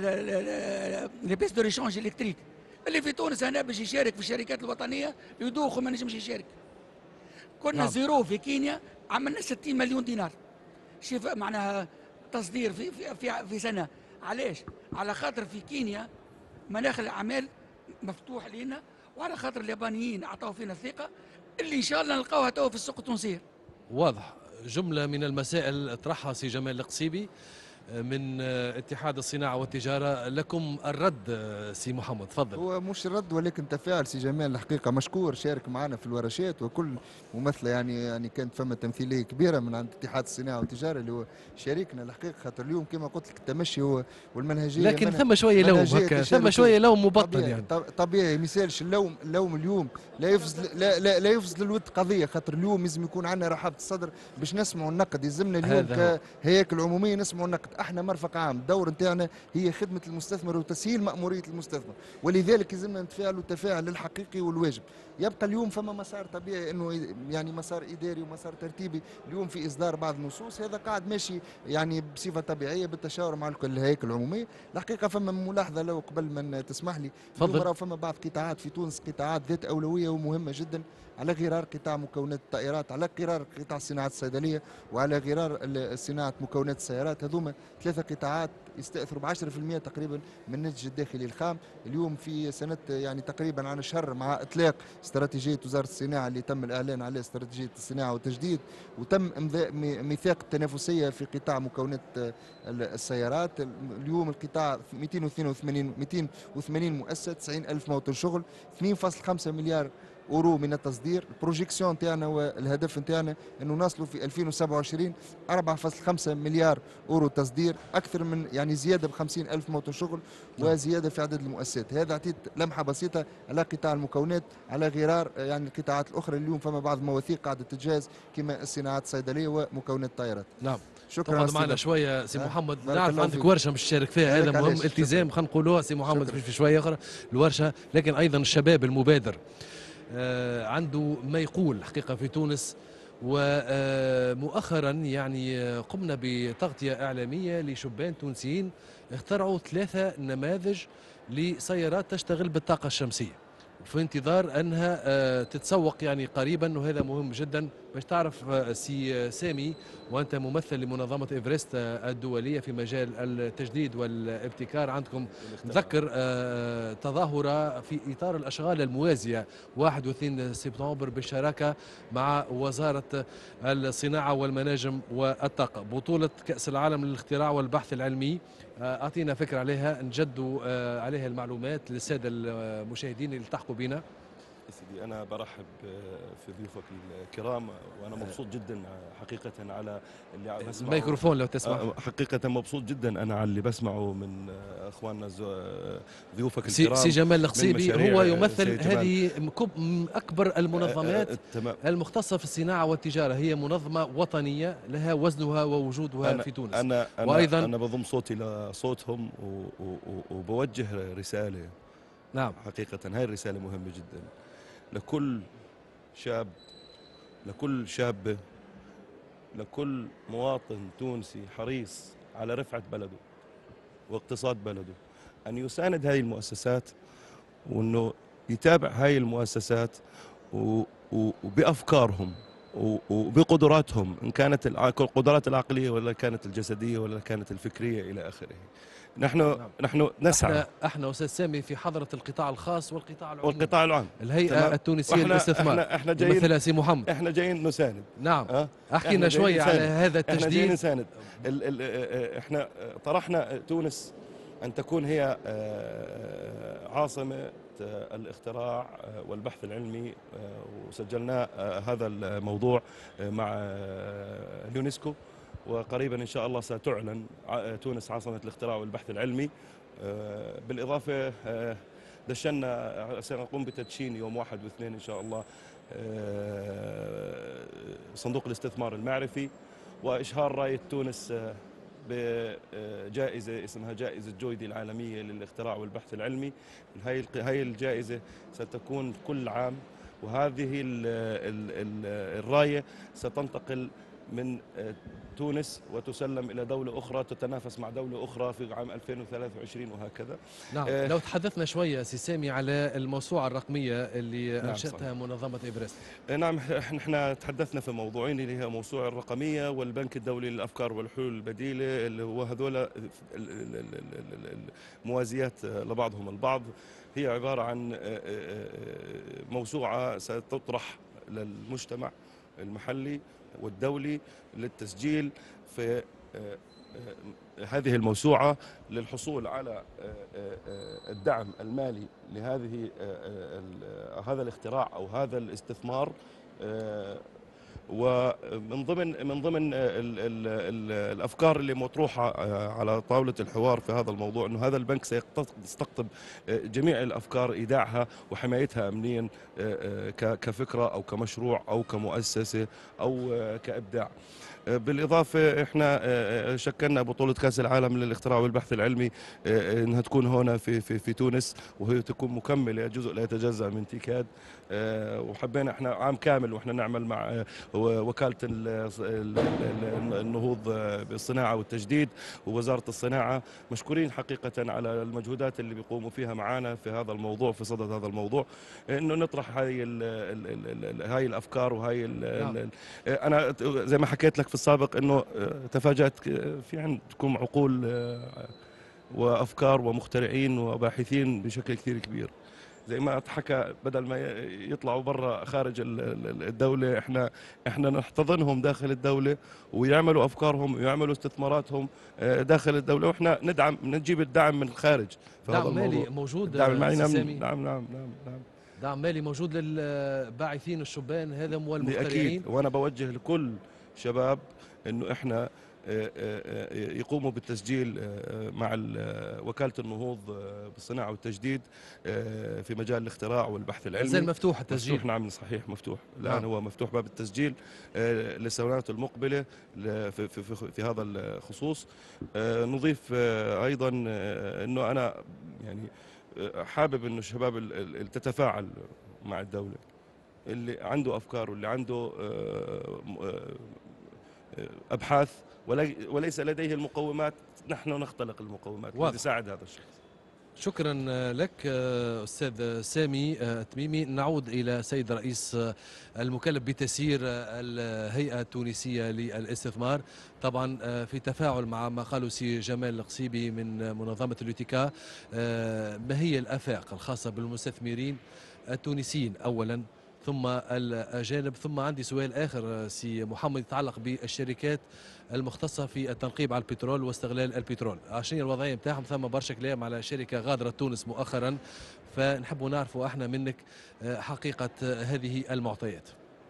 لي بيس دو ريشونج الكتريك اللي في تونس هنا باش يشارك في الشركات الوطنيه يدوخ وما نجمش يشارك. كنا زيرو في كينيا عملنا 60 مليون دينار شوف معناها تصدير في سنه. علاش؟ على خاطر في كينيا مناخ الاعمال مفتوح لنا، وعلى خاطر اليابانيين اعطوا فينا الثقه اللي ان شاء الله نلقاوها تو في السوق التونسيه. واضح. جمله من المسائل طرحها سي جمال القصيبي من اتحاد الصناعة والتجارة. لكم الرد سي محمد، تفضل. هو مش رد ولكن تفاعل. سي جمال الحقيقه مشكور، شارك معنا في الورشات وكل ممثله، يعني كانت فما تمثيليه كبيره من عند اتحاد الصناعه والتجاره اللي هو شاركنا الحقيقه، خاطر اليوم كما قلت لك التمشي هو والمنهجيه، لكن ثم شويه لوم هكا، ثم شويه لوم مبطل طبيعي يعني. طبيعي ما يسالش اللوم اليوم لا يفسد لا يفسد الود قضيه، خاطر اليوم لازم يكون عندنا رحابه الصدر باش نسمعوا النقد. يلزمنا اليوم كهياكل عموميه نسمعوا النقد. احنا مرفق عام، الدور نتاعنا هي خدمه المستثمر وتسهيل ماموريه المستثمر، ولذلك لازمنا نتفاعلوا التفاعل الحقيقي والواجب. يبقى اليوم فما مسار طبيعي انه يعني مسار اداري ومسار ترتيبي اليوم في اصدار بعض النصوص، هذا قاعد ماشي يعني بصفه طبيعيه بالتشاور مع الهياكل العموميه. الحقيقه فما ملاحظه لو قبل ما تسمح لي، اليوم فما بعض قطاعات في تونس قطاعات ذات اولويه ومهمه جدا، على غرار قطاع مكونات الطائرات، على غرار قطاع الصناعات الصيدليه، وعلى غرار صناعه مكونات السيارات. هذوما ثلاثه قطاعات يستاثروا ب 10% تقريبا من الناتج الداخلي الخام. اليوم في سنه يعني تقريبا عن شهر مع اطلاق استراتيجيه وزاره الصناعه اللي تم الاعلان عليها، استراتيجيه الصناعه والتجديد، وتم امضاء ميثاق التنافسيه في قطاع مكونات السيارات. اليوم القطاع 280 مؤسسه، 90,000 موطن شغل، 2.5 مليار اورو من التصدير. البروجيكسيون تاعنا والهدف نتاعنا انه نصلوا في 2027 4.5 مليار اورو تصدير، اكثر من يعني زياده ب 50,000 موطن شغل وزياده في عدد المؤسسات. هذا اعطيت لمحه بسيطه على قطاع المكونات، على غرار يعني القطاعات الاخرى. اليوم فما بعض المواثيق قاعده تتجهز كما الصناعات الصيدليه ومكونات الطائرات. نعم. شكرا. تقعد معنا شويه سي محمد، نعرف عندك ورشه مش تشارك فيها، هذا مهم، التزام خلينا نقولوها سي محمد في شويه اخرى الورشه. لكن ايضا الشباب المبادر عنده ما يقول حقيقة في تونس. ومؤخرا يعني قمنا بتغطية إعلامية لشبان تونسيين اخترعوا 3 نماذج لسيارات تشتغل بالطاقة الشمسية، في انتظار أنها تتسوق يعني قريبا، وهذا مهم جدا. باش تعرف سي سامي، وأنت ممثل لمنظمة إيفرست الدولية في مجال التجديد والابتكار، عندكم نذكر تظاهرة في إطار الأشغال الموازية 1 و2 سبتمبر بالشراكة مع وزارة الصناعة والمناجم والطاقة، بطولة كأس العالم للاختراع والبحث العلمي. أعطينا فكرة عليها، نجدوا عليها المعلومات للسادة المشاهدين اللي التحقوا بنا. سيدي أنا برحب في ضيوفك الكرام، وأنا مبسوط جدا حقيقة على اللي بسمعه. الميكروفون لو تسمع. حقيقة مبسوط جدا أنا على اللي بسمعه من أخواننا ضيوفك الكرام. سي جمال القصيبي هو يمثل هذه أكبر المنظمات المختصة في الصناعة والتجارة، هي منظمة وطنية لها وزنها ووجودها في تونس. وأيضا أنا بضم صوتي لصوتهم وبوجه رسالة. نعم حقيقة هاي الرسالة مهمة جدا لكل شاب، لكل شابة، لكل مواطن تونسي حريص على رفعة بلده واقتصاد بلده، أن يساند هذه المؤسسات، وأنه يتابع هذه المؤسسات وبأفكارهم وبقدراتهم، إن كانت القدرات العقلية ولا كانت الجسدية ولا كانت الفكرية إلى آخره. نحن نسعى. احنا استاذ سامي في حضره القطاع الخاص والقطاع العام. والقطاع العام. الهيئه التونسيه للاستثمار. احنا جايين مثل سي محمد. احنا جايين نساند. نعم. احكي لنا شويه على هذا التجديد. احنا جايين نساند. احنا طرحنا تونس ان تكون هي عاصمه الاختراع والبحث العلمي، وسجلنا هذا الموضوع مع اليونسكو، وقريبا إن شاء الله ستعلن تونس عاصمة الاختراع والبحث العلمي. بالإضافة دشنا سنقوم بتدشين يوم 1 و2 إن شاء الله صندوق الاستثمار المعرفي، وإشهار راية تونس بجائزة اسمها جائزة جويدي العالمية للاختراع والبحث العلمي. هاي الجائزة ستكون كل عام، وهذه الراية ستنتقل من تونس وتسلم إلى دولة أخرى، تتنافس مع دولة أخرى في عام 2023 وهكذا. نعم. لو تحدثنا شوية سي سامي على الموسوعة الرقمية اللي أنشأتها منظمة إيفرست. نعم، احنا تحدثنا في موضوعين اللي هي الموسوعة الرقمية والبنك الدولي للأفكار والحلول البديلة، اللي هو هذول موازيات لبعضهم البعض. هي عبارة عن موسوعة ستطرح للمجتمع المحلي والدولي للتسجيل في هذه الموسوعة للحصول على الدعم المالي لهذه هذا الاختراع أو هذا الاستثمار. ومن ضمن الافكار اللي مطروحه على طاوله الحوار في هذا الموضوع انه هذا البنك سيستقطب جميع الافكار ايداعها وحمايتها امنيا كفكره او كمشروع او كمؤسسه او كابداع. بالإضافة إحنا شكلنا بطولة كأس العالم للاختراع والبحث العلمي إنها تكون هنا في تونس، وهي تكون مكملة جزء لا يتجزأ من تيكاد. وحبينا إحنا عام كامل وإحنا نعمل مع وكالة النهوض بالصناعة والتجديد ووزارة الصناعة، مشكورين حقيقة على المجهودات اللي بيقوموا فيها معنا في هذا الموضوع، في صدد هذا الموضوع، إنه نطرح هاي الأفكار وهاي أنا زي ما حكيت لك في السابق انه تفاجأت في عندكم عقول وافكار ومخترعين وباحثين بشكل كثير كبير. زي ما حكى بدل ما يطلعوا برا خارج الدولة احنا نحتضنهم داخل الدولة ويعملوا افكارهم ويعملوا استثماراتهم داخل الدولة، واحنا نجيب الدعم من الخارج في هذا الموضوع. دعم مالي موجود. الدعم المالي نعم. دعم مالي موجود للباعثين الشبان هذا والمخترعين. أكيد، وأنا بوجه لكل شباب إنه إحنا يقوموا بالتسجيل مع وكالة النهوض بالصناعة والتجديد في مجال الاختراع والبحث العلمي. زين مفتوح التسجيل؟ مفتوح، نعم صحيح مفتوح الآن. هو مفتوح باب التسجيل للسنوات المقبلة في هذا الخصوص. نضيف أيضا إنه أنا يعني حابب إنه الشباب اللي تتفاعل مع الدولة، اللي عنده أفكار واللي عنده أبحاث وليس لديه المقومات، نحن نختلق المقومات ونساعد هذا الشخص. شكرا لك أستاذ سامي تميمي. نعود إلى سيد رئيس المكلف بتسيير الهيئة التونسية للاستثمار، طبعا في تفاعل مع ما قاله سي جمال القصيبي من منظمة اليوتيكا. ما هي الآفاق الخاصة بالمستثمرين التونسيين أولا ثم الأجانب؟ ثم عندي سؤال آخر سي محمد يتعلق بالشركات المختصة في التنقيب على البترول واستغلال البترول. عشان الوضعية متاعهم، ثم برشا كلام على شركة غادرت تونس مؤخرا، فنحب نعرفوا احنا منك حقيقة هذه المعطيات.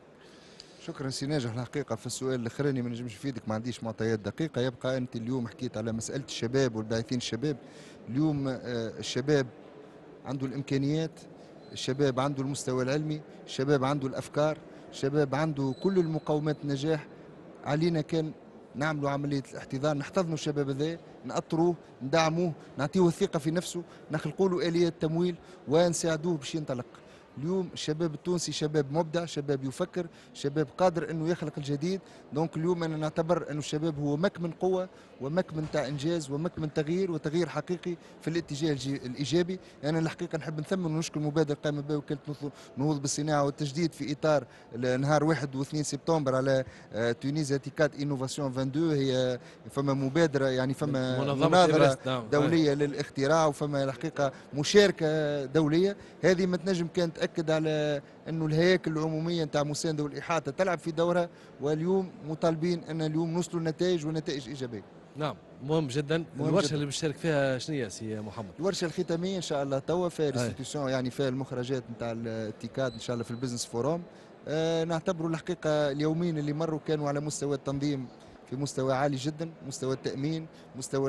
شكرا سي ناجح. الحقيقة في السؤال الأخراني ما نجمش نفيدك، ما عنديش معطيات دقيقة. يبقى أنت اليوم حكيت على مسألة الشباب والباعثين الشباب. اليوم الشباب عنده الإمكانيات، الشباب عنده المستوى العلمي، الشباب عنده الأفكار، الشباب عنده كل المقومات النجاح. علينا كان نعملوا عملية الاحتضان، نحتضنوا الشباب هذا، نأطروه، ندعموه، نعطيه الثقة في نفسه، نخلقوا له آليات تمويل ونساعدوه باش ينطلق. اليوم الشباب التونسي شباب مبدع، شباب يفكر، شباب قادر انه يخلق الجديد. دونك اليوم انا نعتبر انه الشباب هو مكمن قوه ومكمن تاع انجاز ومكمن تغيير وتغيير حقيقي في الاتجاه الايجابي. انا الحقيقه نحب نثمن ونشكر المبادره قام بها وكاله نهوض بالصناعه والتجديد في اطار نهار 1 و2 سبتمبر على تونيزيا تيكات انوفاسيون 22. هي فما مبادره، يعني فما مناظره دوليه للاختراع وفما الحقيقه مشاركه دوليه. هذه ما تنجم كانت تأكد على أنه الهياكل العمومية نتاع المساندة والإحاطة تلعب في دورها، واليوم مطالبين أن اليوم نوصلوا لنتائج ونتائج إيجابية. نعم، مهم جدا. الورشة اللي بنشارك فيها شنو هي سي محمد؟ الورشة الختامية إن شاء الله توا فيها ريستيتيوشن، يعني فيها المخرجات نتاع التيكات إن شاء الله في البزنس فوروم. نعتبروا الحقيقة اليومين اللي مروا كانوا على مستوى التنظيم في مستوى عالي جدا، مستوى التأمين، مستوى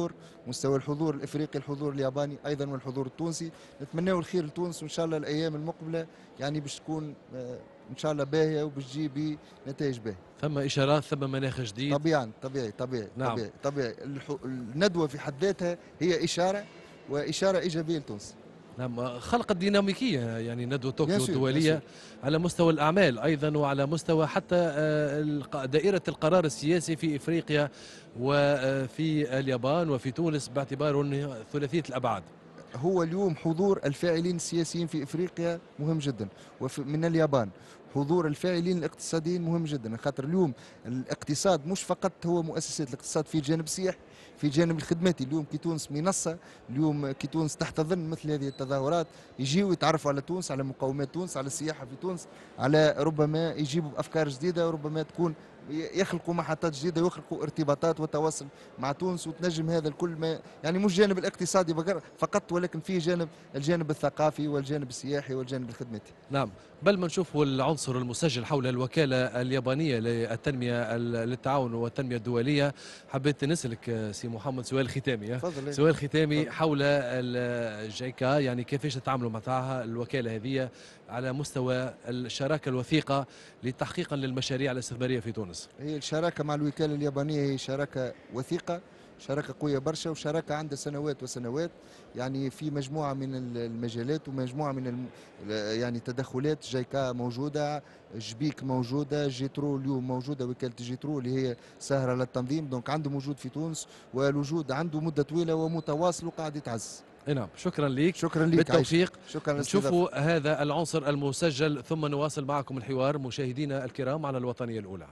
الحضور الافريقي، الحضور الياباني ايضا والحضور التونسي. نتمناو الخير لتونس، وان شاء الله الايام المقبله يعني باش تكون ان شاء الله باهيه وباش تجيب نتائج باهيه. ثم اشارات، ثم مناخ جديد. طبيعي. نعم. طبيعي. الندوه في حد ذاتها هي اشاره واشاره ايجابيه لتونس. نعم، خلق الديناميكية، يعني ندوة طوكيو الدولية على مستوى الأعمال أيضا وعلى مستوى حتى دائرة القرار السياسي في إفريقيا وفي اليابان وفي تونس، باعتباره ثلاثية الأبعاد. هو اليوم حضور الفاعلين السياسيين في إفريقيا مهم جدا، ومن اليابان حضور الفاعلين الاقتصاديين مهم جدا، خاطر اليوم الاقتصاد مش فقط هو مؤسسات الاقتصاد، في جانب سياحي، في جانب الخدماتي. اليوم كي تونس منصة، اليوم كي تونس تحتضن مثل هذه التظاهرات، يجيوا يتعرفوا على تونس، على مقومات تونس، على السياحة في تونس، على ربما يجيبوا بأفكار جديدة وربما تكون يخلقوا محطات جديده، ويخلقوا ارتباطات وتواصل مع تونس، وتنجم هذا الكل ما يعني مش الجانب الاقتصادي فقط، ولكن فيه الجانب الثقافي والجانب السياحي والجانب الخدماتي. نعم، بل ما نشوفوا العنصر المسجل حول الوكالة اليابانية للتنمية للتعاون والتنمية الدولية. حبيت نسألك سي محمد سؤال ختامي، سؤال ختامي حول الجيكا، يعني كيفاش تتعاملوا معها الوكالة هذه على مستوى الشراكة الوثيقة لتحقيقا للمشاريع الاستثمارية في تونس؟ هي الشراكة مع الوكالة اليابانية هي شراكة وثيقة، شراكة قوية برشا، وشراكة عندها سنوات وسنوات، يعني في مجموعة من المجالات ومجموعة من يعني تدخلات. جيكا موجودة، جبيك موجودة، جيترو اليوم موجودة، وكالة جيترو اللي هي ساهرة للتنظيم، دونك عنده موجود في تونس، والوجود عنده مدة طويلة ومتواصل وقاعد يتعزز. نعم، شكرا لك، شكرا لك، بالتوفيق. شكرا. نشوفوا هذا العنصر المسجل ثم نواصل معكم الحوار مشاهدينا الكرام على الوطنية الأولى.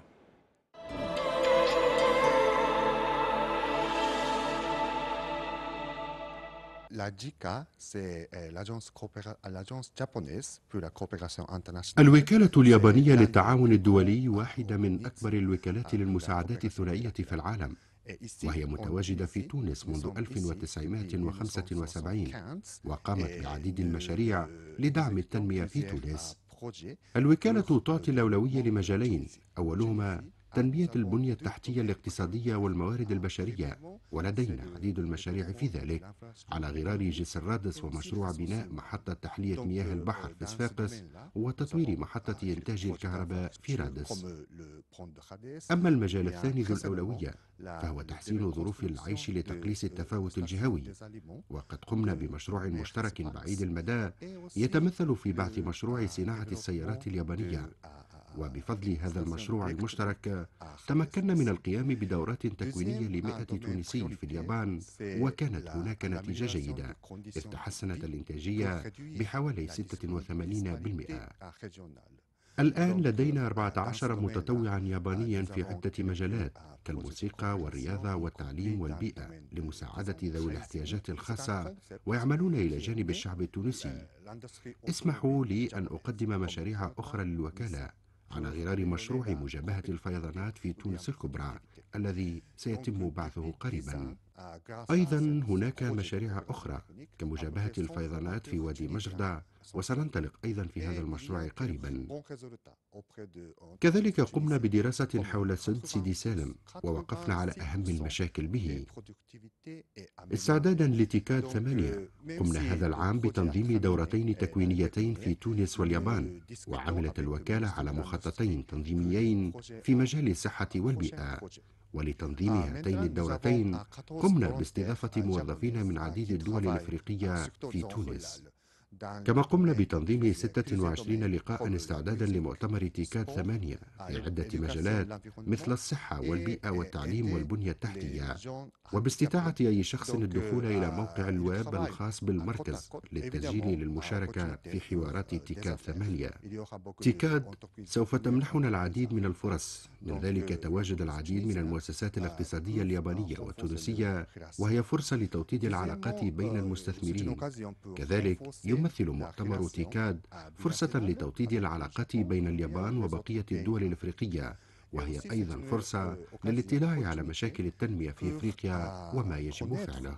La JICA, c'est l'agence japonaise pour la coopération internationale. الوكالة اليابانية للتعاون الدولي واحدة من أكبر الوكالات للمساعدات الثنائية في العالم، وهي متواجدة في تونس منذ 1975، وقامت بعديد المشاريع لدعم التنمية في تونس. الوكالة تعطي الأولوية لمجالين، أولهما تنمية البنية التحتية الاقتصادية والموارد البشرية، ولدينا عديد المشاريع في ذلك، على غرار جسر رادس ومشروع بناء محطة تحلية مياه البحر في صفاقس وتطوير محطة إنتاج الكهرباء في رادس. أما المجال الثاني ذو الأولوية فهو تحسين ظروف العيش لتقليص التفاوت الجهوي، وقد قمنا بمشروع مشترك بعيد المدى يتمثل في بعث مشروع صناعة السيارات اليابانية، وبفضل هذا المشروع المشترك تمكنا من القيام بدورات تكوينية ل100 تونسي في اليابان، وكانت هناك نتيجة جيدة، إذ تحسنت الإنتاجية بحوالي 86%. الآن لدينا 14 متطوعا يابانيا في عدة مجالات كالموسيقى والرياضة والتعليم والبيئة لمساعدة ذوي الاحتياجات الخاصة، ويعملون إلى جانب الشعب التونسي. اسمحوا لي أن أقدم مشاريع أخرى للوكالة على غرار مشروع مجابهة الفيضانات في تونس الكبرى الذي سيتم بعثه قريبا. أيضا هناك مشاريع أخرى كمجابهة الفيضانات في وادي مجردة، وسننطلق أيضا في هذا المشروع قريبا. كذلك قمنا بدراسة حول سد سيدي سالم، ووقفنا على أهم المشاكل به. استعدادا لتيكاد 8 قمنا هذا العام بتنظيم دورتين تكوينيتين في تونس واليابان، وعملت الوكالة على مخططين تنظيميين في مجال الصحة والبيئة. ولتنظيم هاتين الدورتين قمنا باستضافة موظفين من عديد الدول الأفريقية في تونس، كما قمنا بتنظيم 26 لقاء استعدادا لمؤتمر تيكاد 8 في عدة مجالات مثل الصحة والبيئة والتعليم والبنية التحتية، وباستطاعة أي شخص الدخول إلى موقع الويب الخاص بالمركز للتسجيل للمشاركة في حوارات تيكاد 8. تيكاد سوف تمنحنا العديد من الفرص، من ذلك تواجد العديد من المؤسسات الاقتصادية اليابانية والتونسية، وهي فرصة لتوطيد العلاقات بين المستثمرين. كذلك يمثل مؤتمر تيكاد فرصة لتوطيد العلاقات بين اليابان وبقية الدول الأفريقية، وهي أيضا فرصة للاطلاع على مشاكل التنمية في أفريقيا وما يجب فعله.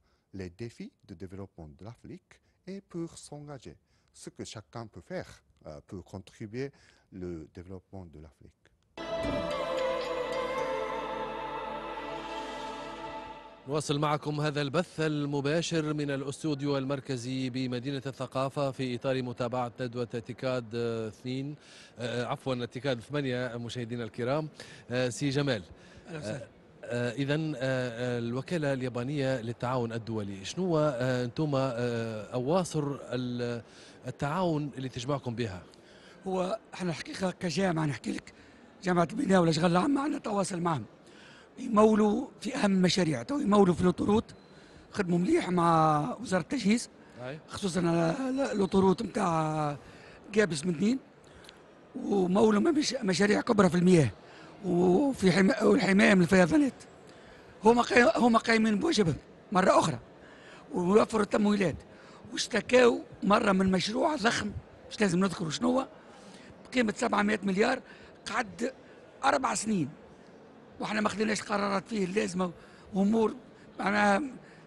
نواصل معكم هذا البث المباشر من الاستوديو المركزي بمدينة الثقافة في إطار متابعة ندوة تيكاد 2 تيكاد 8 مشاهدينا الكرام. سي جمال، إذا الوكالة اليابانية للتعاون الدولي، شنو أنتم أواصر التعاون اللي تجمعكم بها؟ هو احنا الحقيقة كجامعة نحكي لك، جامعة البناء والأشغال العامة عندنا تواصل معهم، يمولوا في اهم المشاريع. تو يمولوا في الاوتوروت، خدموا مليح مع وزاره التجهيز، خصوصا الاوتوروت نتاع قابس من 2، ومولوا مشاريع كبرى في المياه وفي الحمايه من الفيضانات. هما قايمين بواجبهم مره اخرى، ويوفروا التمويلات، واشتكاو مره من مشروع ضخم مش لازم نذكروا شنو، بقيمه 700 مليار، قعد 4 سنين واحنا ما خديناش قرارات فيه اللازمه وامور معناها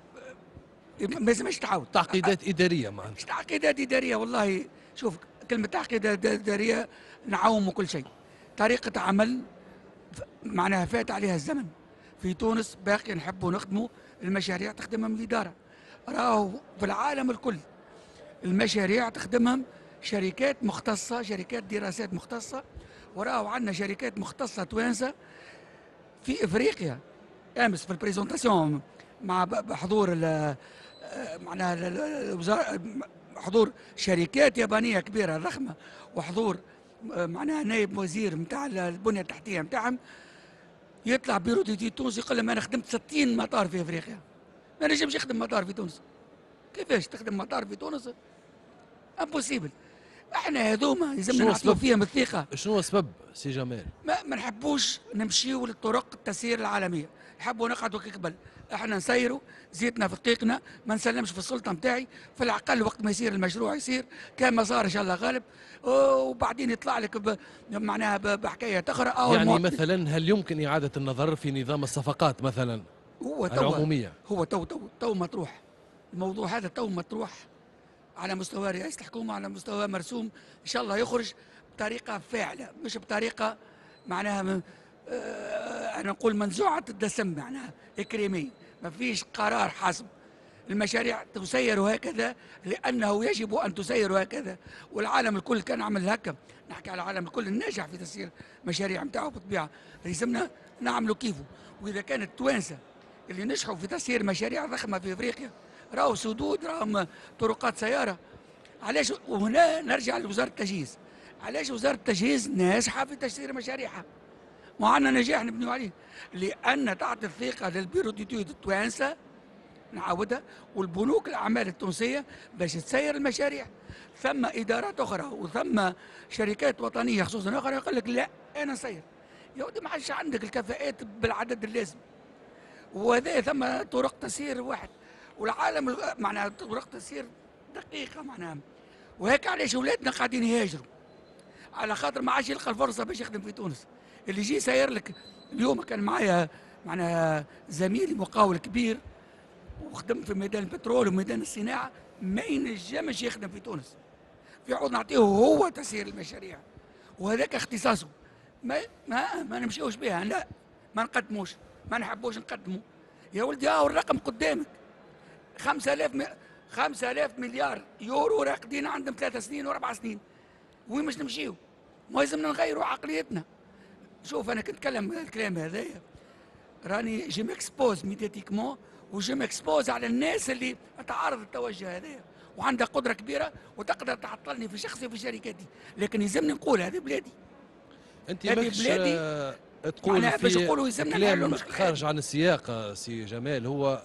ما لازمش تعاود. تعقيدات اداريه معنا. مش تعقيدات اداريه والله. شوف كلمه تعقيدات اداريه نعاوم كل شيء. طريقه عمل معناها فات عليها الزمن. في تونس باقي نحبوا نخدموا المشاريع تخدمهم الاداره. راهو في العالم الكل المشاريع تخدمهم شركات مختصه، شركات دراسات مختصه، وراهو عندنا شركات مختصه توانسه في افريقيا. امس في البريزونتاسيون مع بحضور معناها الوزاره، حضور شركات يابانيه كبيره ضخمه، وحضور معناها نائب وزير نتاع البنيه التحتيه نتاعهم، يطلع بيرو دي تونس يقول لهم انا خدمت 60 مطار في افريقيا، ما نجمش نخدم مطار في تونس. كيفاش تخدم مطار في تونس؟ امبوسيبل. احنا هذوما يلزمنا نعطيو فيهم الثقه. شنو السبب سي جمال؟ ما نحبوش نمشيو للطرق التسيير العالميه، نحبوا نقعدوا كي قبل. احنا نسيروا زيتنا في دقيقنا، ما نسلمش في السلطه نتاعي، في العقل وقت ما يصير المشروع يصير كان ما صار ان شاء الله غالب، وبعدين يطلع لك معناها بحكايه اخرى. او يعني مثلا هل يمكن اعاده النظر في نظام الصفقات مثلا هو العموميه؟ هو تو مطروح الموضوع هذا، تو مطروح على مستوى رئاسه الحكومه، على مستوى مرسوم، ان شاء الله يخرج بطريقه فاعله، مش بطريقه معناها انا نقول منزوعه الدسم، معناها اكريمي. ما فيش قرار حاسم. المشاريع تسير هكذا لانه يجب ان تسير هكذا، والعالم الكل كان عمل هكا. نحكي على العالم الكل الناجح في تسيير مشاريع نتاعو بالطبيعه، لازمنا نعملوا كيفه. واذا كانت التوانسه اللي نجحوا في تسيير مشاريع ضخمه في افريقيا، راهو سدود، راهم طرقات سياره، علاش؟ وهنا نرجع لوزاره التجهيز. علاش وزاره التجهيز ناجحه في تسيير مشاريعها؟ وعندنا نجاح نبنيو عليه، لان تعطي الثقه للبيرو ديتود التوانسه، نعاودها، والبنوك الاعمال التونسيه باش تسير المشاريع. ثم ادارات اخرى وثم شركات وطنيه خصوصا اخرى يقول لك لا انا نسير. يا ودي ما عادش عندك الكفاءات بالعدد اللازم، وهذا ثم طرق تسيير واحد، والعالم معناها طرق تسيير دقيقه معناها. وهيك علاش اولادنا قاعدين يهاجروا، على خاطر ما عادش يلقى الفرصه باش يخدم في تونس. اللي يجي ساير لك اليوم، كان معايا معناها زميلي مقاول كبير وخدم في ميدان البترول وميدان الصناعه، ما ينجمش يخدم في تونس. في عوض نعطيه هو تسيير المشاريع، وهذاك اختصاصه. ما نمشيوش بها، لا ما نقدموش، ما نحبوش نقدموا. يا ولدي ها الرقم قدامك، 5000 مليار يورو راقدين عندهم 3 سنين و4 سنين. وين باش نمشيو؟ ما لازمنا نغيروا عقليتنا. شوف انا كنتكلم الكلام هذايا راني جي مكسبوز ميدياتيكمون، وجي مكسبوز على الناس اللي تعارض التوجه هذايا وعندها قدره كبيره وتقدر تعطلني في شخصي وفي شركاتي، لكن يلزمني نقول هذه بلادي. انت ماكش تقول باش نقولوا يلزمنا نحلوا المشكله خارج عن السياق سي جمال. هو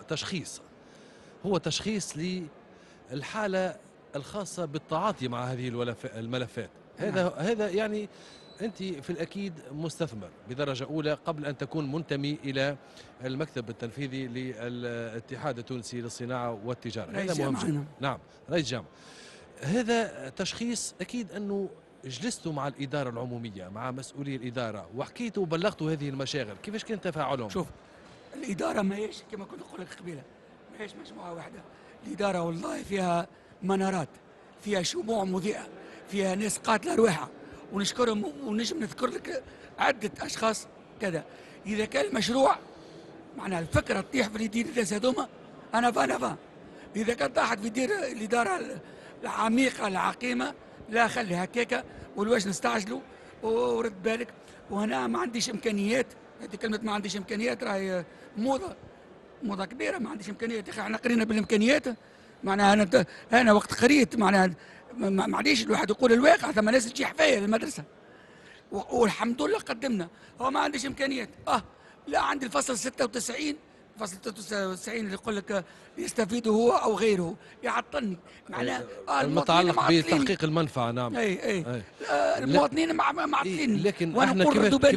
تشخيص للحاله الخاصه بالتعاطي مع هذه الملفات. هذا يعني أنت في الأكيد مستثمر بدرجة أولى قبل أن تكون منتمي إلى المكتب التنفيذي للاتحاد التونسي للصناعة والتجارة. هذا مهم. نعم، رئيس جامعة. هذا تشخيص أكيد أنه جلستوا مع الإدارة العمومية، مع مسؤولي الإدارة، وحكيتوا وبلغتوا هذه المشاغل. كيفاش كان تفاعلهم؟ شوف، الإدارة ماهيش كما كنت نقول لك قبيلة، ماهيش مجموعة واحدة. الإدارة والله فيها منارات، فيها شموع مضيئة، فيها ناس قاتلة رواحها، ونشكرهم. ونجم نذكر لك عدة أشخاص كذا. إذا كان المشروع معناها الفكرة تطيح في اليدين الناس هذوما، أنا فان. إذا كان طاحت في يدين الإدارة العميقة العقيمة، لا خلي هكاكا والواش نستعجلوا ورد بالك. وهنا ما عنديش إمكانيات. هذه كلمة ما عنديش إمكانيات راهي موضة كبيرة. ما عنديش إمكانيات يا أخي، احنا قرينا بالإمكانيات. معناها أنا وقت قريت معناها ما عادش الواحد يقول الواقع، ثم ناس تجي حفايه للمدرسه والحمد لله قدمنا. هو ما عنديش امكانيات، لا عندي الفصل 96 اللي يقول لك يستفيد هو او غيره يعطلني. معناها المتعلق بتحقيق المنفعه. نعم، اي. المواطنين معطلين. لكن احنا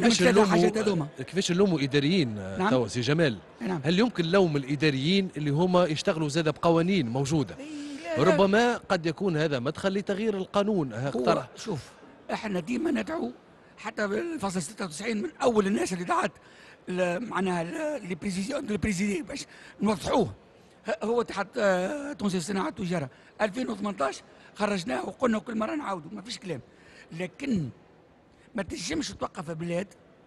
كيفاش نلوموا اداريين؟ نعم. توا سي جمال، نعم. هل يمكن لوم الاداريين اللي هما يشتغلوا زاده بقوانين موجوده؟ ربما قد يكون هذا مدخل لتغيير القانون. شوف، احنا ديما ندعو حتى بالفصل 96 من اول الناس اللي دعت معناها البريزيدي باش نوضحوه. هو اتحاد تونسي للصناعه والتجاره 2018 خرجناه وقلنا كل مره نعاودوا ما فيش كلام. لكن ما تنجمش توقف بلاد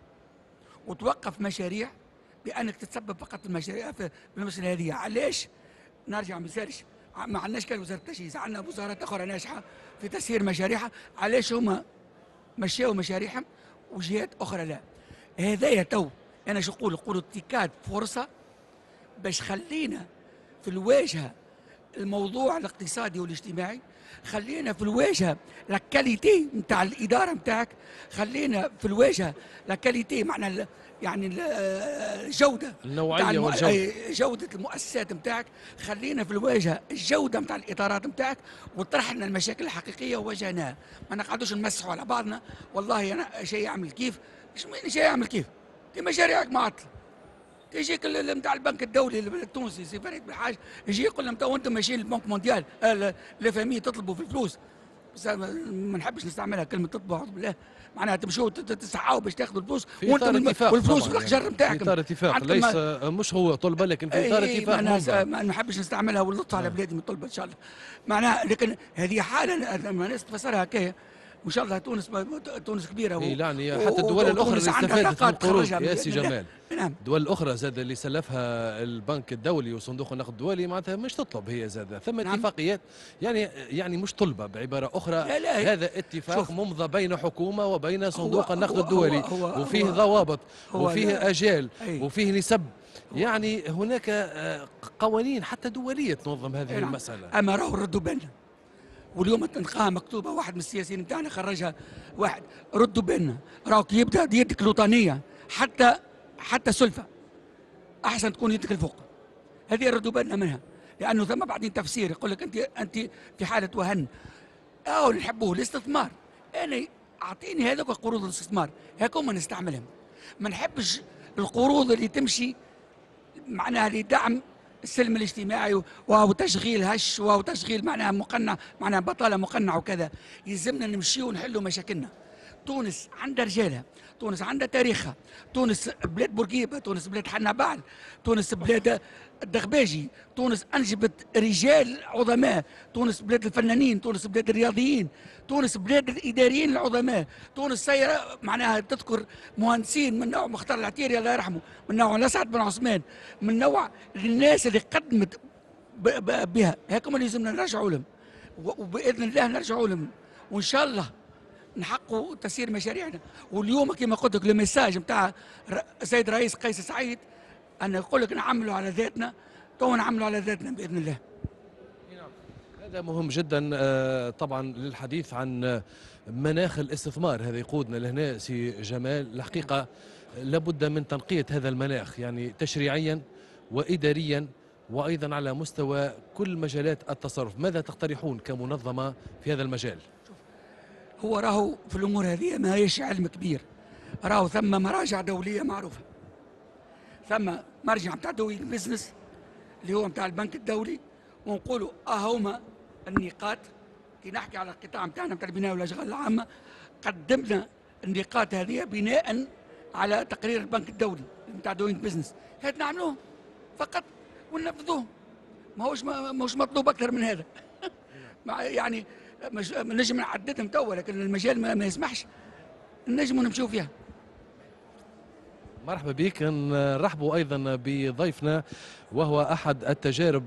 وتوقف مشاريع بانك تتسبب فقط في المشاريع في المساله هذه. علاش؟ نرجع ما مثالش، ما عندناش كان وزاره التجهيز، عندنا وزارات اخرى ناجحه في تسيير مشاريعها. علاش هما مشاو مشاريعهم وجهات اخرى لا؟ هذايا تو انا شو نقول اتكاد فرصه باش خلينا في الواجهه الموضوع الاقتصادي والاجتماعي، خلينا في الواجهه لاكاليتي نتاع الاداره نتاعك، خلينا في الواجهه لاكاليتي معناها يعني الجوده النوعيه والجوده، جوده المؤسسات نتاعك، خلينا في الواجهه الجوده نتاع الاطارات نتاعك، وطرح لنا المشاكل الحقيقيه وواجهناها. ما نقعدوش نمسحوا على بعضنا والله انا شيء يعمل كيف، شيء يعمل كيف؟ دي مشاريعك معطله. يجيك نتاع البنك الدولي التونسي سي فريد بالحاج يجي يقول لهم تو انتم ماشيين للبنك مونديال لفامي تطلبوا في الفلوس، بس ما نحبش نستعملها كلمه تطلبوا اعوذ بالله، معناها تمشوا تسعوا باش تاخذوا الفلوس والفلوس في الحجر نتاعكم في اطار اتفاق، ليس مش هو طلبه لكن في اطار اتفاق. ما نحبش نستعملها ونلطف على بلادي من طلبه ان شاء الله معناها. لكن هذه حاله لما الناس تفسرها هكايا وان شاء الله تونس كبيره يعني حتى الدول الاخرى اللي استفادت من القروض يا سي جمال، نعم الدول الاخرى زاد اللي سلفها البنك الدولي وصندوق النقد الدولي معناتها مش تطلب هي زاد ثم نعم. اتفاقيات يعني مش طلبه بعباره اخرى. لا هذا اتفاق ممضى بين حكومه وبين صندوق النقد الدولي وفيه ضوابط وفيه اجال وفيه نسب، يعني هناك قوانين حتى دوليه تنظم هذه نعم. المساله. اما راهو ردوا بالنا، واليوم التنقاه مكتوبه واحد من السياسيين نتاعنا خرجها واحد، ردوا بالنا راهو كي يبدا يدك الوطنيه حتى سلفه احسن تكون يدك الفوق، هذه ردوا بالنا منها، لانه ثم بعدين تفسير يقول لك انت في حاله وهن او نحبوه الاستثمار. انا اعطيني هذوك قروض الاستثمار هاكم نستعملهم، ما نحبش القروض اللي تمشي معناها لدعم السلم الاجتماعي وتشغيل هش وتشغيل معناها مقنع، معناها بطاله مقنع وكذا. يلزمنا نمشيو ونحلوا مشاكلنا. تونس عندها رجالها، تونس عندها تاريخها، تونس بلاد بورقيبه، تونس بلاد حنابال، تونس بلاد الدغباجي، تونس انجبت رجال عظماء، تونس بلاد الفنانين، تونس بلاد الرياضيين، تونس بلاد الاداريين العظماء، تونس سيرة معناها تذكر مهندسين من نوع مختار العتيري الله يرحمه، من نوع الاسعد بن عثمان، من نوع الناس اللي قدمت بها، هاكم اللي لازمنا نرجعوا لهم، وباذن الله نرجعوا لهم، وان شاء الله نحققوا تسيير مشاريعنا. واليوم كما قلت لك الميساج نتاع السيد رئيس قيس سعيد أن يقول لك نعملوا على ذاتنا، تو نعملوا على ذاتنا بإذن الله. هذا مهم جدا طبعا للحديث عن مناخ الاستثمار، هذا يقودنا لهنا سي جمال. الحقيقة لابد من تنقية هذا المناخ يعني تشريعيا وإداريا وأيضا على مستوى كل مجالات التصرف. ماذا تقترحون كمنظمة في هذا المجال؟ هو راهو في الأمور هذه ما هيش علم كبير، راهو ثم مراجع دولية معروفة، ثم مرجع نتاع دوينج بزنس اللي هو نتاع البنك الدولي، ونقولوا هما النقاط كي نحكي على القطاع نتاعنا نتاع البناء والاشغال العامه، قدمنا النقاط هذه بناء على تقرير البنك الدولي نتاع دوينج بزنس، هات نعملوه فقط وننفذوه، ماهوش مطلوب اكثر من هذا. يعني نجم نعددهم توا لكن المجال ما يسمحش، نجموا نمشيو فيها. مرحبا بك، نرحبوا ايضا بضيفنا وهو احد التجارب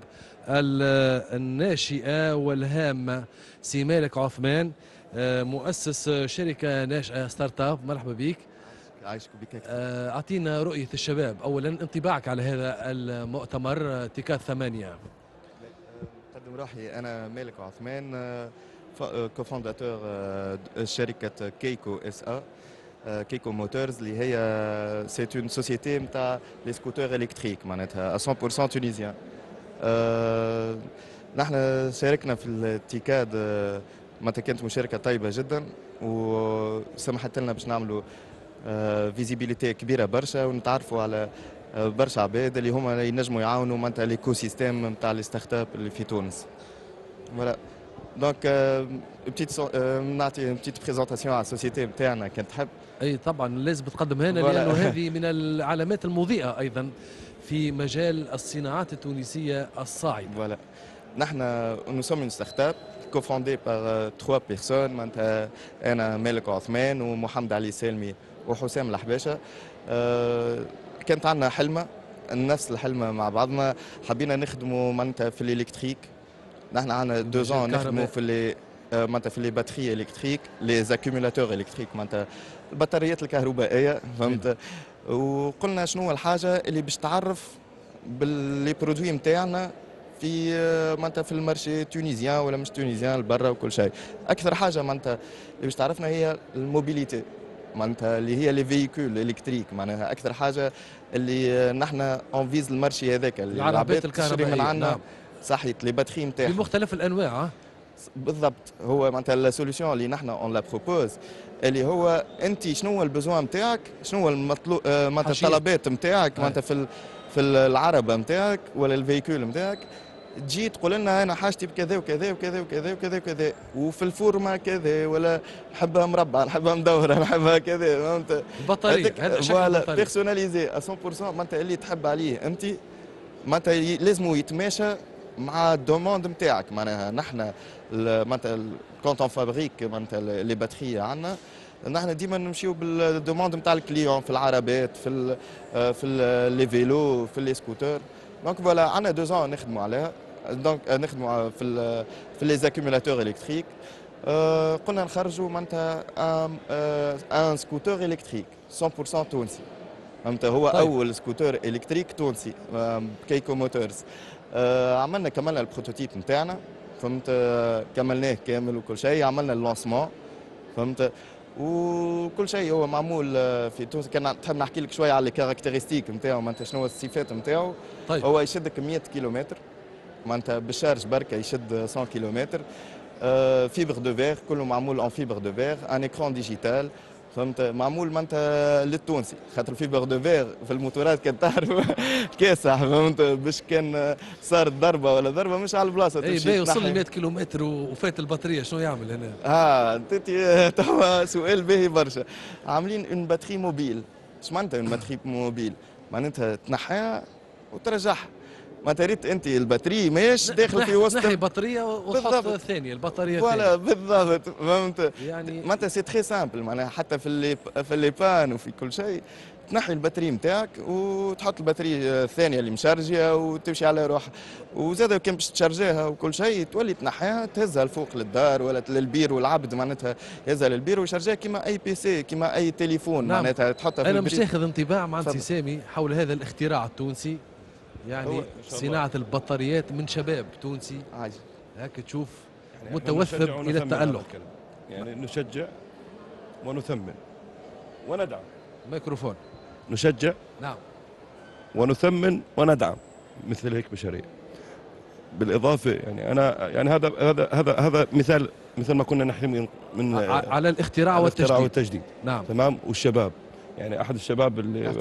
الناشئه والهامه سي مالك عثمان، مؤسس شركه ناشئه ستارت اب. مرحبا بك. عايشكم بك. اعطينا رؤيه الشباب، اولا انطباعك على هذا المؤتمر تيكاد 8. قدم روحي، انا مالك عثمان، كوفونداتور شركه كيكو اس ا، كيكو موتورز اللي هي سي اون سوسيتي نتاع لي سكوتور الكتريك معناتها 100% تونيزيان. نحن شاركنا في التيكاد، معناتها كانت مشاركه طيبه جدا وسمحت لنا باش نعملوا فيزيبيليتي كبيره برشا ونتعرفوا على برشا عباد اللي هما ينجموا يعاونوا معناتها ليكو سيستيم نتاع لي ستارت اب اللي في تونس. فوالا دونك نعطي بتيت بريزونطاسيون على السوسيتي نتاعنا كان تحب. اي طبعا لازم تقدمها لنا لانه هذه من العلامات المضيئه ايضا في مجال الصناعات التونسيه الصاعده. فوالا نحن nous sommes une start-up cofondée par 3 personnes معناتها انا مالك عثمان ومحمد علي سالمي وحسام الحباشه. كانت عندنا حلمه نفس الحلمه مع بعضنا، حبينا نخدموا معناتها في الالكتريك. نحن عندنا 2 ans نخدموا في معناتها في لي باتري الكتريك لي زاكيمولاتور الكتريك معناتها البطاريات الكهربائيه فهمت. وقلنا شنو الحاجه اللي باش تعرف باللي برودوي نتاعنا في معناتها في المارشي التونيزيان ولا مش تونيزيان لبرا وكل شيء. اكثر حاجه معناتها اللي باش تعرفنا هي الموبيليتي معناتها اللي هي لي فييكول الكتريك معناها اكثر حاجه اللي نحن اون فيز المارشي هذاك اللي العربيات الكهربائيه من عندنا. نعم. صحيت لي باتري نتاعها بمختلف الانواع. بالضبط هو معناتها لا سوليسيون اللي نحن اون لا بروبوز اللي هو انت شنو هو البزوان نتاعك، شنو هو المطلوب معناتها الطلبات نتاعك معناتها في العربه نتاعك ولا الفيكول نتاعك، تجي تقول لنا انا حاجتي بكذا وكذا وكذا وكذا وكذا وكذا وفي الفورما كذا ولا نحبها مربعه نحبها مدوره نحبها كذا فهمت. البطاريه هذا شكل فوالا بيرسوناليزي 100% معناتها اللي تحب عليه انت معناتها لازم يتماشى مع الدوموند نتاعك. معناها نحن معناتها كونت اون فابريك معناتها لي باتري عندنا نحن ديما نمشيو بالدوموند نتاع الكليون في العربات في لي فيلو في لي سكوتر. دونك فوالا عندنا 2 ans نخدموا عليها. دونك نخدموا في لي زاكيمولاتور الكتريك. قلنا نخرجوا معناتها ان سكوتر الكتريك 100% تونسي فهمت. هو طيب. اول سكوتر الكتريك تونسي كيكو موتورز. عملنا كملنا البروتوتيب نتاعنا فهمت، كملناه كامل وكل شيء، عملنا اللونسمون فهمت، وكل شيء هو معمول في تونس. كان تحب نحكي لك شويه على الكاركتيرستيك نتاعو معناتها شنو الصفات نتاعو. طيب. هو يشدك 100 كيلومتر معناتها بالشارج بركه يشد 100 كيلومتر. فيبر دو فيغ كله معمول اون فيبر دو فيغ، ان اكران ديجيتال فهمت، معمول معناتها للتونسي خاطر الفيبر دو فيغ في الموتورات كان تعرف كاسح فهمت، باش كان صارت ضربه ولا ضربه مش على البلاصه تمشي يوصل لي 100 كيلومتر وفات البطاريه شنو يعمل هنا؟ توا سؤال باهي برشا. عاملين اون باتري موبيل. اش معناتها اون باتري موبيل؟ معناتها تنحيها وترجعها. ما تريت انت الباتري ماش داخل في وسط تنحي بطاريه وتحط الثانيه البطاريه فوالا بالضبط فهمت. يعني معناتها سي تري سامبل معناها حتى في اللي بان وفي كل شيء تنحي الباتري نتاعك وتحط الباتري الثانيه اللي مشارجيه وتمشي على روحها. وزاد كان باش تشارجيها وكل شيء تولي تنحيها تهزها الفوق للدار ولا للبير والعبد معناتها يهزها للبير ويشارجيها كيما اي بي سي كيما اي تليفون. نعم. معناتها تحطها في انا مش تاخذ انطباع مع سي سامي حول هذا الاختراع التونسي، يعني صناعه البطاريات من شباب تونسي عادي هيك تشوف يعني متوثب الى التألق. يعني نشجع ونثمن وندعم. ميكروفون. نشجع نعم ونثمن وندعم مثل هيك مشاريع. بالاضافه يعني انا يعني هذا مثل ما كنا نحكي من على الاختراع والتجديد. نعم تمام. والشباب يعني احد الشباب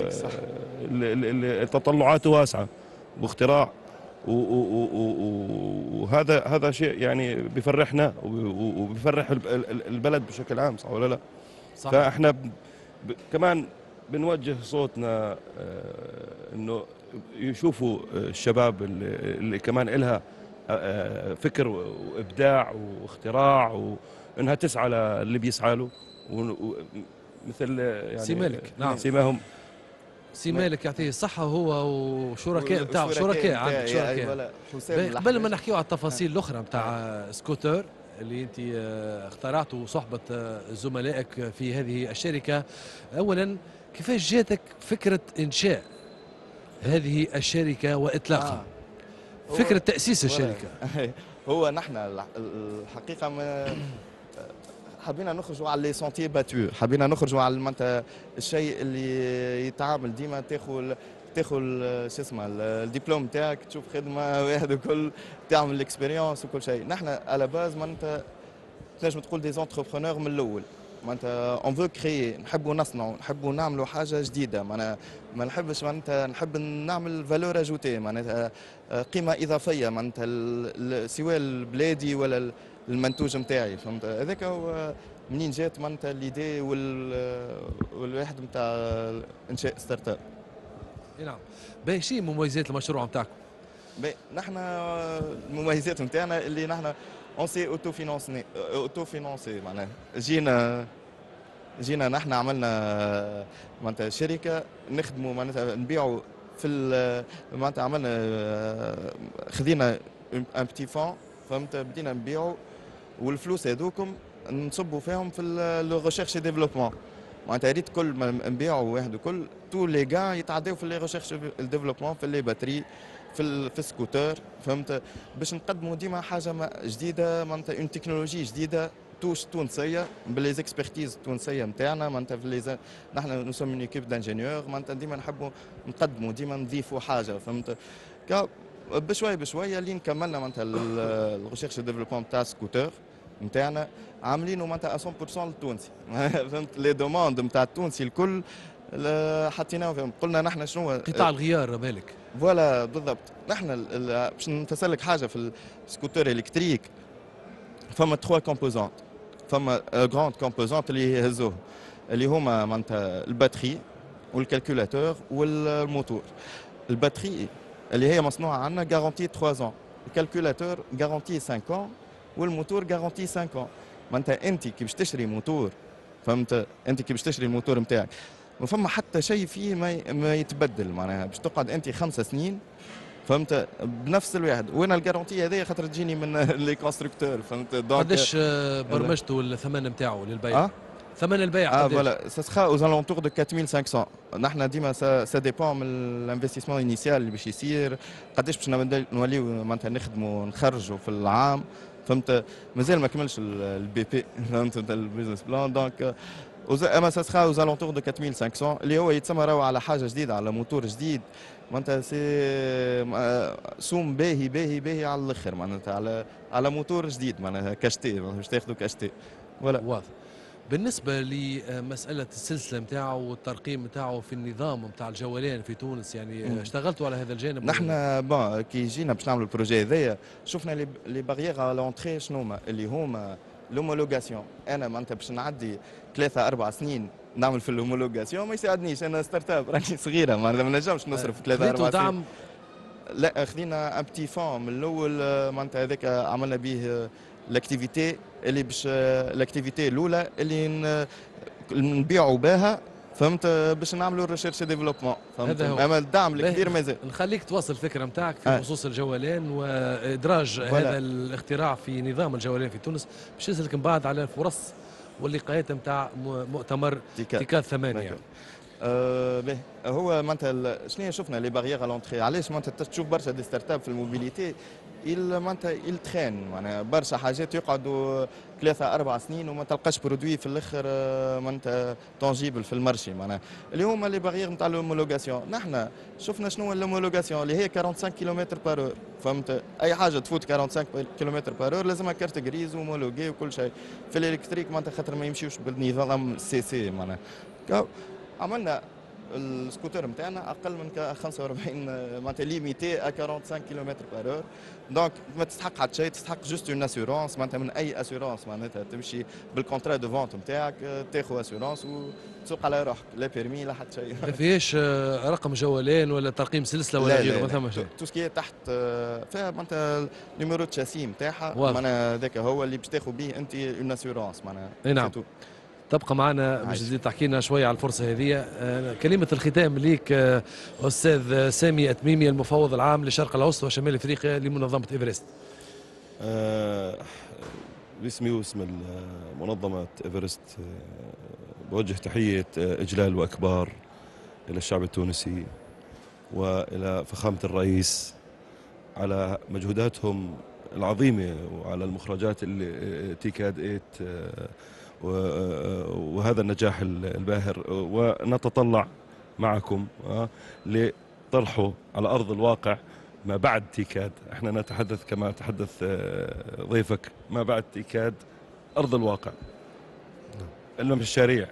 اللي تطلعاته واسعه واختراع وهذا شيء يعني بيفرحنا وبيفرح البلد بشكل عام، صح ولا لا؟ صح. فاحنا كمان بنوجه صوتنا انه يشوفوا الشباب اللي كمان إلها فكر وابداع واختراع وانها تسعى للي بيسعى له مثل يعني سي مالك. نعم سيماهم سي مالك يعطيه الصحة هو وشركاء نتاعو شركاء عندك شركاء. قبل ما نحكيو على التفاصيل الأخرى نتاع سكوتر اللي أنت اخترعته صحبة زملائك في هذه الشركة، أولا كيفاش جاتك فكرة إنشاء هذه الشركة وإطلاقها؟ فكرة تأسيس الشركة. هو نحن الحقيقة حبينا نخرجوا على لي سونتيي باتور، حبينا نخرجوا على معناتها الشيء اللي يتعامل ديما تاخذ شو اسمه الدبلوم تاعك تشوف خدمه واحد وكل تعمل الاكسبيريونس وكل شيء. نحن على باز معناتها تنجم تقول دي زونتربرونور من الاول معناتها اون فو كريي، نحبوا نصنعوا نحبوا نعملوا حاجه جديده، ما نحبش معناتها نحب نعمل فالور اجوتي معناتها قيمه اضافيه معناتها سواء البلادي ولا المنتوج نتاعي فهمت. هذاك هو منين جات معناتها ليدي والواحد نتاع انشاء ستارت اب. نعم. باهي شي مميزات المشروع نتاعكم؟ نحن المميزات نتاعنا اللي نحن اون سي اوتو فينونسي معناها جينا نحن عملنا معناتها شركه نخدموا معناتها نبيعوا في معناتها عملنا خذينا ان بتي فون فهمت بدينا نبيعوا والفلوس هذوكم نصبوا فيهم في لو ريشيرش ديفلوبمون معناتها ريت كل ما نبيعوا واحد وكل تو لي كاع يتعداو في لي ريشيرش ديفلوبمون في لي باتري في السكوتر فهمت باش نقدموا ديما حاجه جديده معناتها اون تكنولوجي جديده توش تونسيه باللي زيكسبرتيز التونسيه نتاعنا معناتها في نحن نو سوم اون ايكيب دانجينيور معناتها ديما نحبوا نقدموا ديما نضيفوا حاجه فهمت بشويه بشويه لين كملنا معناتها الريشيرش ديفلوبمون تاع السكوتر نتاعنا عاملينه معناتها 100% للتونسي فهمت لي دوموند نتاع التونسي الكل حطيناه فيهم قلنا نحن شنو قطاع الغيار بالك فوالا بالضبط نحن باش نفسر لك حاجه في السكوتر الكتريك فما 3 كومبوزونت فما غراند كومبوزونت اللي يهزوه اللي هما معناتها الباتري والكالكولاتور والموتور. الباتري اللي هي مصنوعه عندنا غارونتي 3 ans الكالكولاتور غارونتي 5 ans والموتور غارونتي 5 ans معناتها انت كي باش تشري موتور فهمت انت كي باش تشري الموتور نتاعك ما فما حتى شيء فيه ما يتبدل معناها باش تقعد انت 5 سنين فهمت بنفس الواحد وين الجارونتي هذه خاطر تجيني من لي كونستركتور فهمت دونك قداش برمجتوا الثمن نتاعو للبيع؟ ثمن البيع قداش؟ فوالا سا سخا اوز الونتور دو 4500 نحن ديما سا ديبون من الانفستيسمون انيسيال اللي باش يصير قداش باش نوليو معناتها نخدموا نخرجوا في العام فهمت مازال ما كملش البي بي فهمت البيزنس بلان دونك اما سا سخا اوز الونتور دو 4500 اللي هو يتسمى راهو على حاجه جديده على موتور جديد معناتها سي سوم باهي باهي باهي على الاخر معناتها على موتور جديد معناتها كاشتي باش تاخذوا كاشتي ولا واضح. بالنسبة لمسألة السلسلة نتاعو والترقيم نتاعو في النظام نتاع الجولان في تونس يعني اشتغلتوا على هذا الجانب؟ نحن بون كي جينا باش نعملوا البروجي هذايا شفنا لي باريير على لونتري شنو هما اللي هما لومولوغاسيون انا معناتها باش نعدي 3-4 سنين نعمل في اللومولوغاسيون ما يساعدنيش انا ستارت اب راني صغيره ما نجمش نصرف 3-4 سنين. لا خذينا ان بتي فون من الاول معناتها هذاك عملنا به لاكتيفيتي اللي باش لاكتيفيتي الاولى اللي نبيعوا بها فهمت باش نعملوا ريشيرش ديفلوبمون فهمت اما الدعم الكبير مازال. نخليك توصل الفكره نتاعك في خصوص الجولان وادراج هذا الاختراع في نظام الجولان في تونس باش نسالك من بعد على الفرص واللقاءات نتاع مؤتمر تيكاد 8. هو معناتها شنو شفنا لي باريير على لونتري علاش معناتها تشوف برشا دي ستارت اب في الموبيليتي معناتها يلتخان معناها برشا حاجات يقعدوا 3-4 سنين وما تلقاش برودوي في الاخر معناتها تونجيبل في المارشي معناها اللي هما لي باريير نتاع لومولوغاسيون. نحن شفنا شنو اللومولوغاسيون اللي هي 45 كيلومتر بار اور فهمت اي حاجه تفوت 45 كيلومتر بار اور لازمها كارت غريز ومولوغي وكل شيء. في الالكتريك معناتها خاطر ما يمشيوش بالنظام سي سي معناها عملنا السكوتر نتاعنا اقل من 45 معناتها ليميتي ا 45 كيلومتر بار اور دونك ما تستحق حتى شيء تستحق جوست اون اسيورونس معناتها من اي اسيورونس معناتها تمشي بالكونترا دو فونت نتاعك تاخذ اسيورونس وتسوق على روحك لا بيرمي لا حتى شيء. ما فيهاش رقم جولان ولا ترقيم سلسله ولا غيره ما ثم شيء تو سكي تحت فيها معناتها نيميرو تشاسي نتاعها معناتها هذاك هو اللي باش تاخذ به انت اون اسيورونس معناها. نعم تبقى معنا باش تزيد تحكي لنا شويه على الفرصه هذه. كلمه الختام ليك استاذ سامي التميمي المفوض العام لشرق الاوسط وشمال افريقيا لمنظمه ايفرست. باسمي واسم منظمه ايفرست بوجه تحيه اجلال واكبار الى الشعب التونسي والى فخامه الرئيس على مجهوداتهم العظيمه وعلى المخرجات اللي تيكاد 8 وهذا النجاح الباهر ونتطلع معكم لطرحه على أرض الواقع ما بعد تيكاد. احنا نتحدث كما تحدث ضيفك ما بعد تيكاد أرض الواقع المشاريع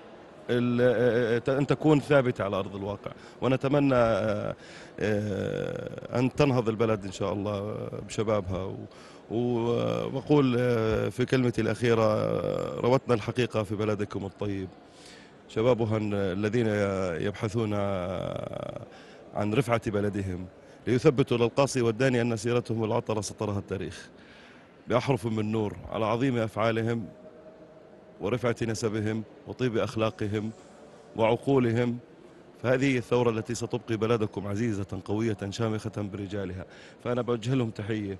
أن تكون ثابتة على أرض الواقع ونتمنى أن تنهض البلد إن شاء الله بشبابها وبقول في كلمتي الأخيرة روتنا الحقيقة في بلدكم الطيب شبابها الذين يبحثون عن رفعة بلدهم ليثبتوا للقاصي والداني أن سيرتهم العطرة سطرها التاريخ بأحرف من نور على عظيم أفعالهم ورفعة نسبهم وطيب أخلاقهم وعقولهم. فهذه الثورة التي ستبقي بلدكم عزيزة قوية شامخة برجالها. فأنا بوجه لهم تحية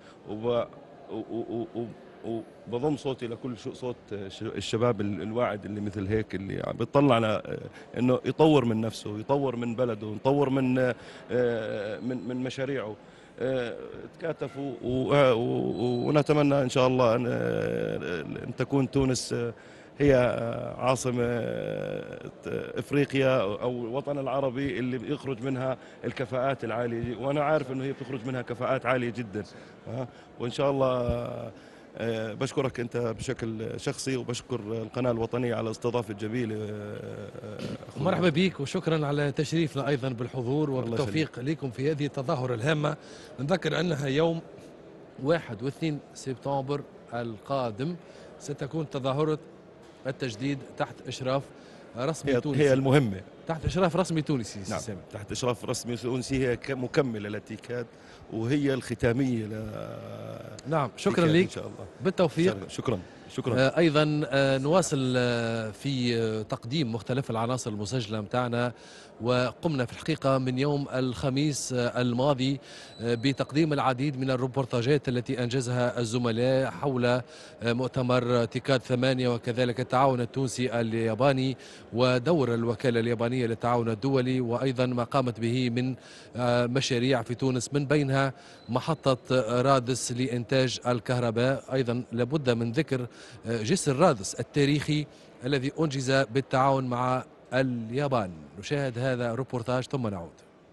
وبضم صوتي لكل صوت الشباب الواعد اللي مثل هيك اللي بيطلع انه يطور من نفسه، يطور من بلده، يطور من مشاريعه. تكاتفوا ونتمنى ان شاء الله ان تكون تونس هي عاصمة افريقيا او الوطن العربي اللي يخرج منها الكفاءات العالية، وانا عارف انه هي بتخرج منها كفاءات عالية جدا. وان شاء الله بشكرك انت بشكل شخصي وبشكر القناة الوطنية على استضافة جميلة. مرحبا بك وشكرا على تشريفنا ايضا بالحضور وبالتوفيق لكم في هذه التظاهرة الهامة. نذكر انها يوم 1 و2 سبتمبر القادم ستكون تظاهرة التجديد تحت إشراف رسمي تونسي. هي المهمة تحت إشراف رسمي تونسي. نعم. تحت إشراف رسمي تونسي، هي مكملة للتيكاد وهي الختامية نعم. شكرا لك، إن شاء الله بالتوفيق. شكرا. أيضا نواصل في تقديم مختلف العناصر المسجلة متاعنا، وقمنا في الحقيقة من يوم الخميس الماضي بتقديم العديد من الروبورتاجات التي أنجزها الزملاء حول مؤتمر تيكاد 8 وكذلك التعاون التونسي الياباني ودور الوكالة اليابانية للتعاون الدولي، وأيضا ما قامت به من مشاريع في تونس، من بينها محطة رادس لإنتاج الكهرباء. أيضا لابد من ذكر جسر رادس التاريخي الذي أنجز بالتعاون مع اليابان. نشاهد هذا الروبورتاج ثم نعود.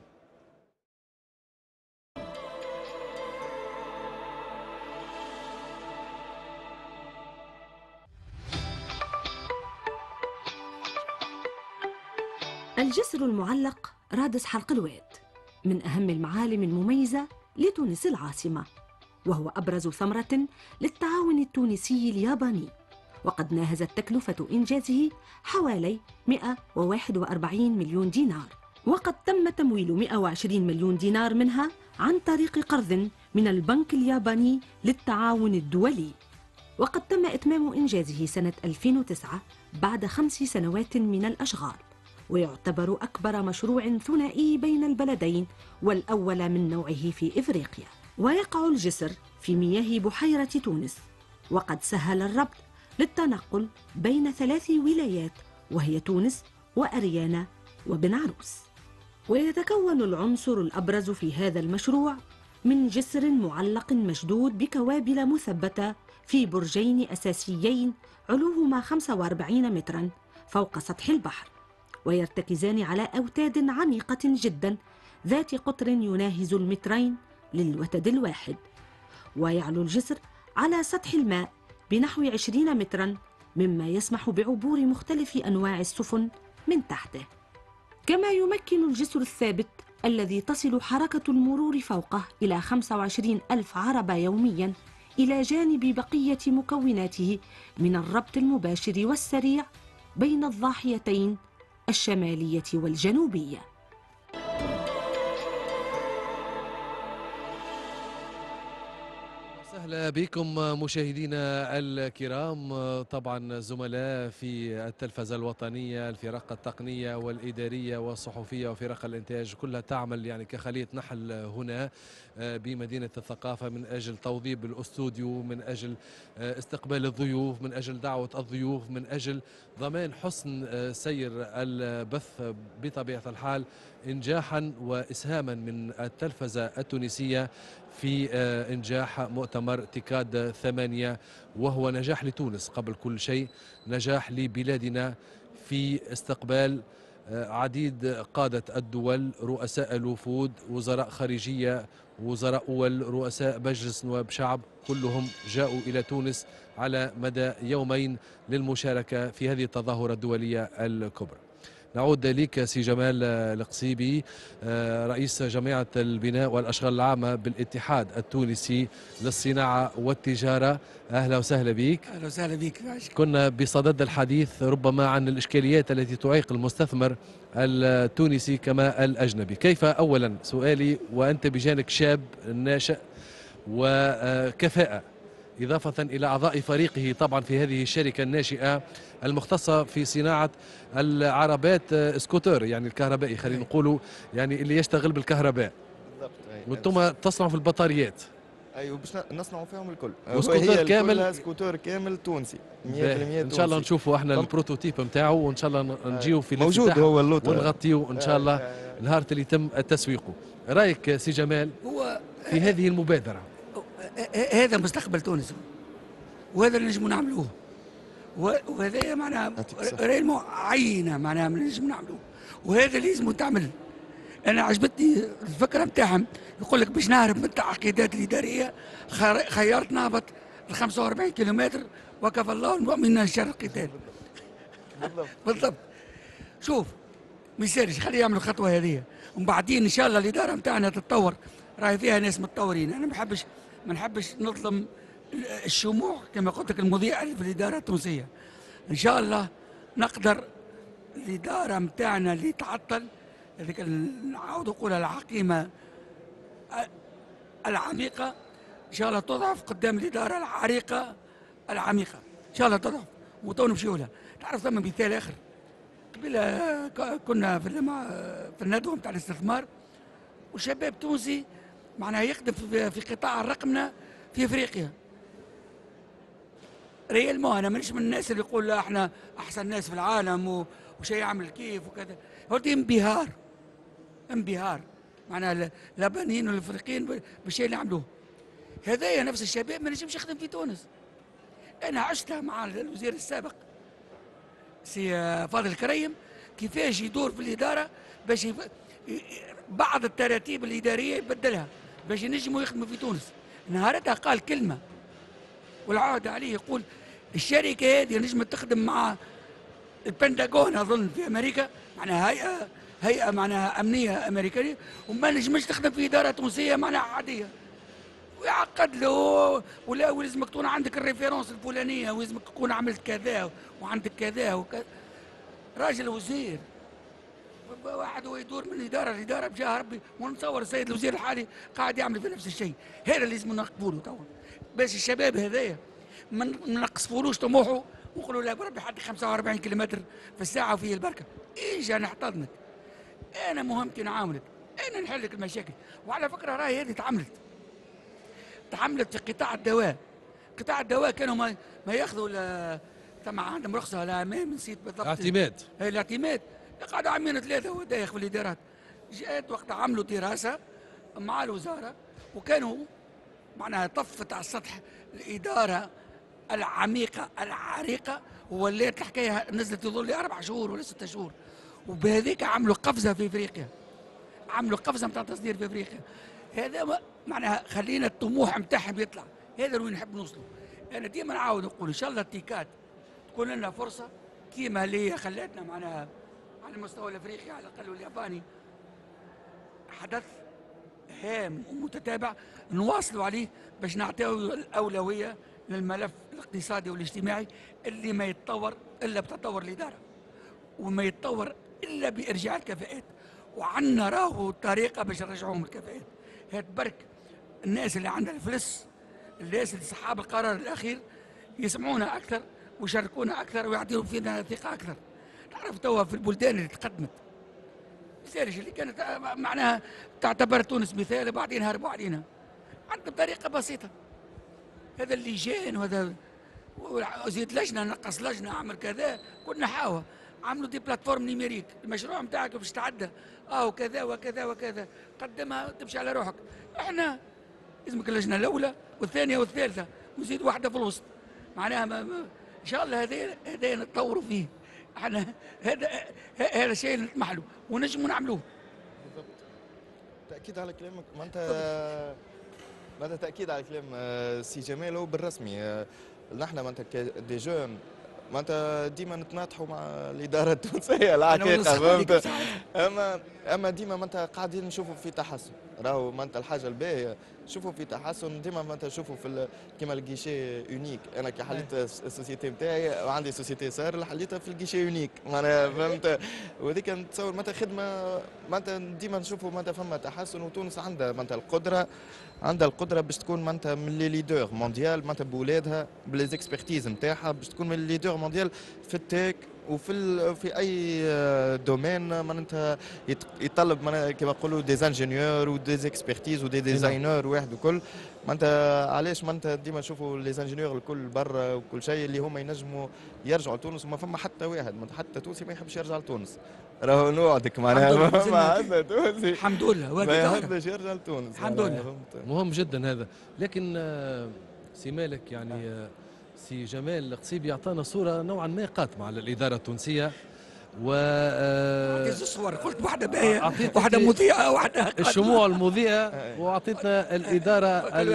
الجسر المعلق رادس حلق الواد من أهم المعالم المميزة لتونس العاصمة، وهو أبرز ثمرة للتعاون التونسي الياباني، وقد ناهزت تكلفة إنجازه حوالي 141 مليون دينار، وقد تم تمويل 120 مليون دينار منها عن طريق قرض من البنك الياباني للتعاون الدولي. وقد تم إتمام إنجازه سنة 2009 بعد 5 سنوات من الأشغال، ويعتبر أكبر مشروع ثنائي بين البلدين والأول من نوعه في إفريقيا. ويقع الجسر في مياه بحيرة تونس، وقد سهل الربط للتنقل بين 3 ولايات وهي تونس وأريانا وبن عروس. ويتكون العنصر الأبرز في هذا المشروع من جسر معلق مشدود بكوابل مثبتة في برجين أساسيين علوهما 45 مترا فوق سطح البحر، ويرتكزان على أوتاد عميقة جدا ذات قطر يناهز المترين للوتد الواحد. ويعلو الجسر على سطح الماء بنحو 20 مترا، مما يسمح بعبور مختلف أنواع السفن من تحته. كما يمكن الجسر الثابت الذي تصل حركة المرور فوقه إلى 25 ألف عربة يوميا، إلى جانب بقية مكوناته من الربط المباشر والسريع بين الضاحيتين الشمالية والجنوبية. أهلا بكم مشاهدينا الكرام. طبعا زملاء في التلفزة الوطنية، الفرق التقنية والإدارية والصحفية وفرق الإنتاج كلها تعمل يعني كخلية نحل هنا بمدينة الثقافة من أجل توظيف الاستوديو، من أجل استقبال الضيوف، من أجل دعوة الضيوف، من أجل ضمان حسن سير البث بطبيعة الحال، إنجاحا وإسهاما من التلفزة التونسية في إنجاح مؤتمر تيكاد 8، وهو نجاح لتونس قبل كل شيء، نجاح لبلادنا في استقبال عديد قادة الدول، رؤساء الوفود، وزراء خارجية، وزراء أول، رؤساء مجلس نواب شعب، كلهم جاءوا إلى تونس على مدى يومين للمشاركة في هذه التظاهرة الدولية الكبرى. نعود لك سي جمال القصيبي، رئيس جمعية البناء والأشغال العامة بالاتحاد التونسي للصناعة والتجارة. أهلا وسهلا بك. أهلا وسهلا بك. كنا بصدد الحديث ربما عن الإشكاليات التي تعيق المستثمر التونسي كما الأجنبي. كيف أولا سؤالي وأنت بجانب شاب ناشئ وكفاءة إضافة إلى أعضاء فريقه طبعا في هذه الشركة الناشئة المختصة في صناعة العربات سكوتر، يعني الكهربائي خلينا نقولوا، يعني اللي يشتغل بالكهرباء. بالضبط. وانتم تصنعوا في البطاريات. ايوه باش نصنعوا فيهم الكل. وسكوتر كامل، سكوتر كامل تونسي 100% تونسي. ان شاء الله نشوفوا احنا البروتوتيب نتاعو، وان شاء الله نجيو في موجود هو اللوت ونغطيو ان شاء الله نهار اللي يتم تسويقه. رايك سي جمال هو في هذه المبادرة؟ هذا مستقبل تونس، وهذا اللي نجموا نعملوه، وهذا معناها عينه معناها نجموا نعملوه، وهذا اللي لازم تعمل. انا عجبتني الفكره نتاعهم، يقول لك باش نهرب من التعقيدات الاداريه خيرت نهبط ال 45 كيلومتر وكفى الله المؤمنين شر القتال. بالضبط. شوف ما يصيرش، خليه يعملوا الخطوه هذه، ومن بعدين ان شاء الله الاداره نتاعنا تتطور، راهي فيها ناس متطورين. انا ما نحبش نظلم الشموع كما قلت لك المذيع في الاداره التونسيه. ان شاء الله نقدر الاداره نتاعنا اللي تعطل هذيك نعاود نقولها العقيمه العميقه ان شاء الله تضعف قدام الاداره العريقه العميقه، ان شاء الله تضعف وتو نمشيو لها. تعرف ثم مثال اخر، قبيله كنا في الندوه نتاع الاستثمار، وشباب تونسي معناها يخدم في قطاع الرقمنه في افريقيا. ريالمون انا مانيش من الناس اللي يقول لا احنا احسن ناس في العالم وشيء يعمل كيف وكذا، هودي انبهار معناها اللبنانيين والافريقيين بالشيء اللي عملوه. هذايا نفس الشباب ما نجمش يخدم في تونس. انا عشتها مع الوزير السابق سي فاضل الكريم، كيفاش يدور في الاداره باش بعض التراتيب الاداريه يبدلها باش ينجموا يخدموا في تونس. نهارتها قال كلمه والعهد عليه، يقول الشركه هذه نجم تخدم مع البنتاغون اظن في امريكا، معناها هيئه معناها امنيه امريكيه، وما نجمش تخدم في اداره تونسيه معناها عاديه. ويعقد له ولا ولازمك تكون عندك الريفيرونس الفلانيه، ولازمك تكون عملت كذا وعندك كذا وكذا. راجل وزير واحد هو يدور من اداره لاداره بجاه ربي، ونتصور السيد الوزير الحالي قاعد يعمل في نفس الشيء. هذا اللي لازم نقبله توا باش الشباب هذايا ما نقصفولوش طموحه ونقولوا لا بربي حد 45 كيلومتر في الساعه وفيه البركه. ايش انا نحتضنك، انا مهمتي نعاونك، انا نحل لك المشاكل. وعلى فكره راهي هذه تعملت في قطاع الدواء. قطاع الدواء كانوا ما ياخذوا ثم عندهم رخصه ولا نسيت بالضبط اعتماد. الاعتماد قعدوا عامين 3 ودايخ في الادارات. جاءت وقت عملوا دراسه مع الوزاره وكانوا معناها طفت على السطح الاداره العميقه العريقه، وولات الحكايه نزلت يظل لي 4 شهور ولا 6 شهور. وبهذيك عملوا قفزه في افريقيا، عملوا قفزه نتاع تصدير في افريقيا. هذا معناها خلينا الطموح نتاعهم يطلع، هذا اللي نحب نوصله. انا ديما نعاود نقول ان شاء الله التيكات تكون لنا فرصه كيما اللي خلاتنا معناها على المستوى الافريقي على الاقل والياباني حدث هام ومتتابع نواصلوا عليه باش نعطيو الاولويه للملف الاقتصادي والاجتماعي اللي ما يتطور الا بتطور الاداره، وما يتطور الا بارجاع الكفاءات. وعندنا راهو طريقه باش نرجعوهم الكفاءات. هات برك الناس اللي عندها الفلس، الناس اللي صحاب القرار الاخير يسمعونا اكثر ويشاركونا اكثر ويعطيهم فينا ثقه اكثر. تعرف توا في البلدان اللي تقدمت مثالش اللي كانت معناها تعتبر تونس مثال بعدين هربوا علينا، عندنا بطريقه بسيطه. هذا اللجان وهذا زيد لجنه نقص لجنه عمل كذا، كنا حاوه عملوا دي بلاتفورم نيميريك، المشروع نتاعك باش تعدى وكذا وكذا وكذا، قدمها تمشي على روحك. احنا لازمك اللجنه الاولى والثانيه والثالثه ونزيد واحده في الوسط، معناها ان شاء الله هذا نتطوروا فيه. احنا هذا شيء نطمح له ونجموا نعملوه. بالضبط. تاكيد على كلامك، معناتها تاكيد على كلام سي جمال. هو بالرسمي نحن معناتها دي جون معناتها ديما نتناطحوا مع الاداره التونسيه الحقيقه، فهمت. اما ديما معناتها قاعدين نشوفوا في تحسن، راهو معناتها الحاجه الباهيه نشوفوا في تحسن ديما، معناتها نشوفوا في كيما الجيشي يونيك. انا كي حليت السوسيتي نتاعي وعندي سوسيتي سار حليتها في الجيشي يونيك، معناها فهمت. وهذيك نتصور معناتها خدمه، معناتها ديما نشوفوا معناتها فما تحسن، وتونس عندها معناتها القدره باش تكون معناتها من لي ليدور مونديال، معناتها بولادها بليزيكسبرتيز نتاعها باش تكون من لي ليدور مونديال في التك في اي دومين معناتها يطلب معناتها كما نقولوا دي انجينيور ودي اكسبرتيز ودي ديزاينر واحد وكل. معناتها علاش معناتها ديما نشوفوا لي انجينيور الكل برا وكل شيء اللي هما ينجموا يرجعوا لتونس، وما فما حتى واحد حتى تونسي ما يحبش يرجع لتونس، راهو نوعدك معناها فما عندنا تونسي الحمد لله ما يحبش يرجع لتونس الحمد لله. مهم جدا هذا. لكن سي مالك يعني سي جمال القصيبي يعطانا صورة نوعا ما قاتمة على الإدارة التونسية، و الصور قلت واحدة باهية واحدة مضيئة واحدة الشموع المضيئة، وأعطيتنا الإدارة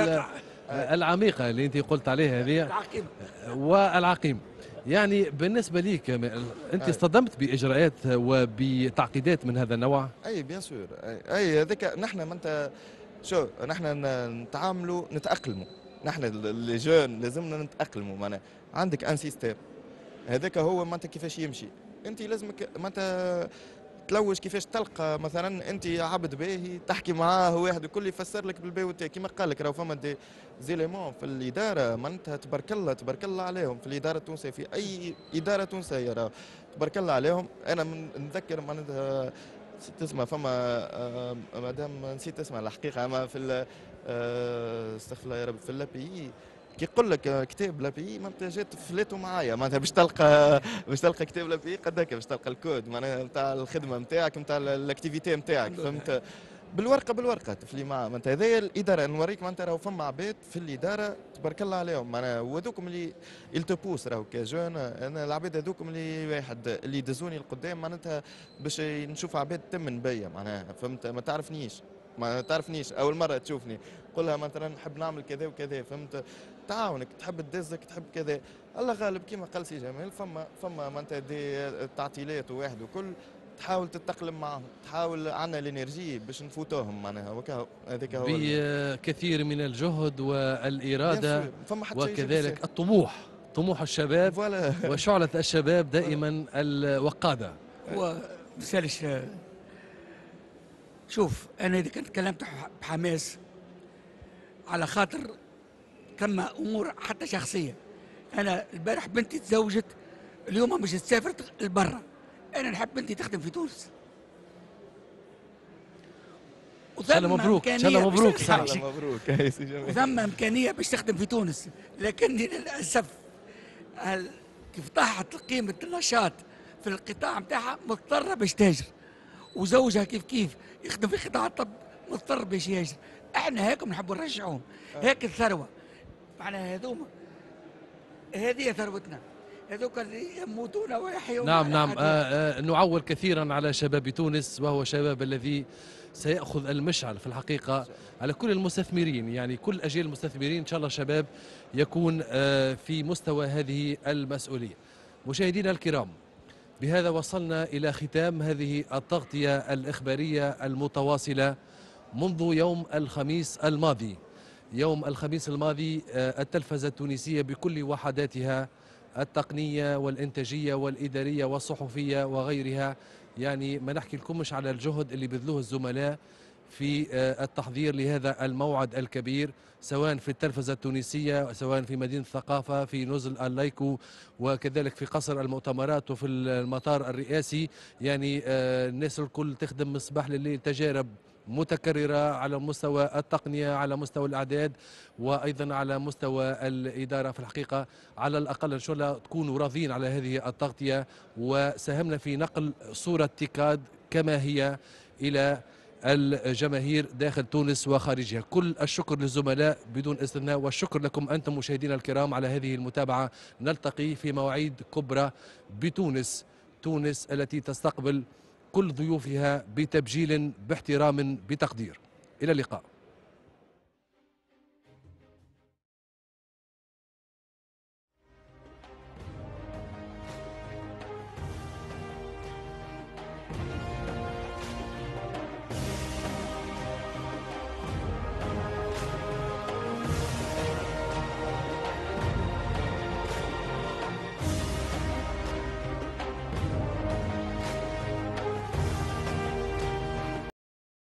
العميقة اللي أنت قلت عليها هذه والعقيم. يعني بالنسبة ليك أنت اصطدمت بإجراءات وبتعقيدات من هذا النوع؟ أي بيان سور، أي هذاك نحن ما أنت شو نحن نتعاملوا نتأقلموا، نحن اللي جون لازمنا نتأقلموا. معناها عندك ان سيستم هذاك هو معناتها كيفاش يمشي، انت لازمك معناتها تلوج كيفاش تلقى مثلا انت عبد باهي تحكي معاه واحد الكل يفسر لك بالباهي والتاء. كيما قال لك راهو فما دي زيليمون في الاداره معناتها تبارك الله عليهم في الاداره التونسيه، في اي اداره تونسيه راهو تبارك الله عليهم. انا نتذكر معناتها تسمع فما مادام نسيت اسمها الحقيقه، اما في استغفر الله يا رب في الابي كي يقول لك كتاب لابي معناتها جات فلاتو معايا، معناتها باش تلقى كتاب لابي قد هكا، باش تلقى الكود معناها نتاع الخدمه نتاعك نتاع الاكتيفيتي نتاعك، فهمت. بالورقه تفلي معاه. معناتها هذايا الاداره نوريك معناتها راهو فما عباد في الاداره تبارك الله عليهم، معناها وهذوكم اللي التبوس راهو كجون. انا العباد هذوكم اللي واحد اللي دزوني القدام معناتها باش نشوف عباد تمن بيا، معناها فهمت. ما تعرفنيش اول مره تشوفني قولها مثلا نحب نعمل كذا وكذا، فهمت. تعاونك تحب تدزك تحب كذا، الله غالب كيما قال سي جمال. فما معناتها دي تعطيلات وواحد وكل تحاول تتأقلم معهم، تحاول عندنا الانرجي باش نفوتوهم، معناها هذاك هو بكثير من الجهد والاراده وكذلك طموح الشباب وشعله الشباب دائما الوقاده. هو مسالش شوف، انا اذا كنت تكلمت بحماس على خاطر كما امور حتى شخصيه. انا البارح بنتي تزوجت، اليوم مش تسافر لبرا، انا نحب بنتي تخدم في تونس. ان شاء الله مبروك، ان شاء الله مبروك، وثم امكانيه باش تخدم في تونس، لكني للاسف كيف طاحت قيمه النشاط في القطاع نتاعها مضطره باش تهاجر، وزوجها كيف يخدم في قطاع الطب مضطر باش يهاجر. احنا هيك نحبوا نرجعوهم، هيك الثروه معناها هذوما، هذه ثروتنا، هذوك اللي يموتون ويحيون. نعم نعول كثيرا على شباب تونس، وهو شباب الذي سيأخذ المشعل في الحقيقة على كل المستثمرين، يعني كل أجيال المستثمرين إن شاء الله شباب يكون في مستوى هذه المسؤولية. مشاهدينا الكرام، بهذا وصلنا إلى ختام هذه التغطية الإخبارية المتواصلة منذ يوم الخميس الماضي. يوم الخميس الماضي التلفزة التونسية بكل وحداتها التقنية والإنتاجية والإدارية والصحفية وغيرها، يعني ما نحكي لكمش على الجهد اللي بذلوه الزملاء في التحضير لهذا الموعد الكبير، سواء في التلفزة التونسية، سواء في مدينة الثقافة، في نزل اللايكو، وكذلك في قصر المؤتمرات وفي المطار الرئاسي. يعني الناس الكل تخدم من الصباح لليل، تجارب متكررة على مستوى التقنية، على مستوى الإعداد، وأيضا على مستوى الإدارة. في الحقيقة على الأقل إن شاء الله تكونوا راضين على هذه التغطية، وساهمنا في نقل صورة تيكاد كما هي إلى الجماهير داخل تونس وخارجها. كل الشكر للزملاء بدون استثناء، والشكر لكم أنتم مشاهدينا الكرام على هذه المتابعة. نلتقي في مواعيد كبرى بتونس، تونس التي تستقبل كل ضيوفها بتبجيل، باحترام، بتقدير. إلى اللقاء.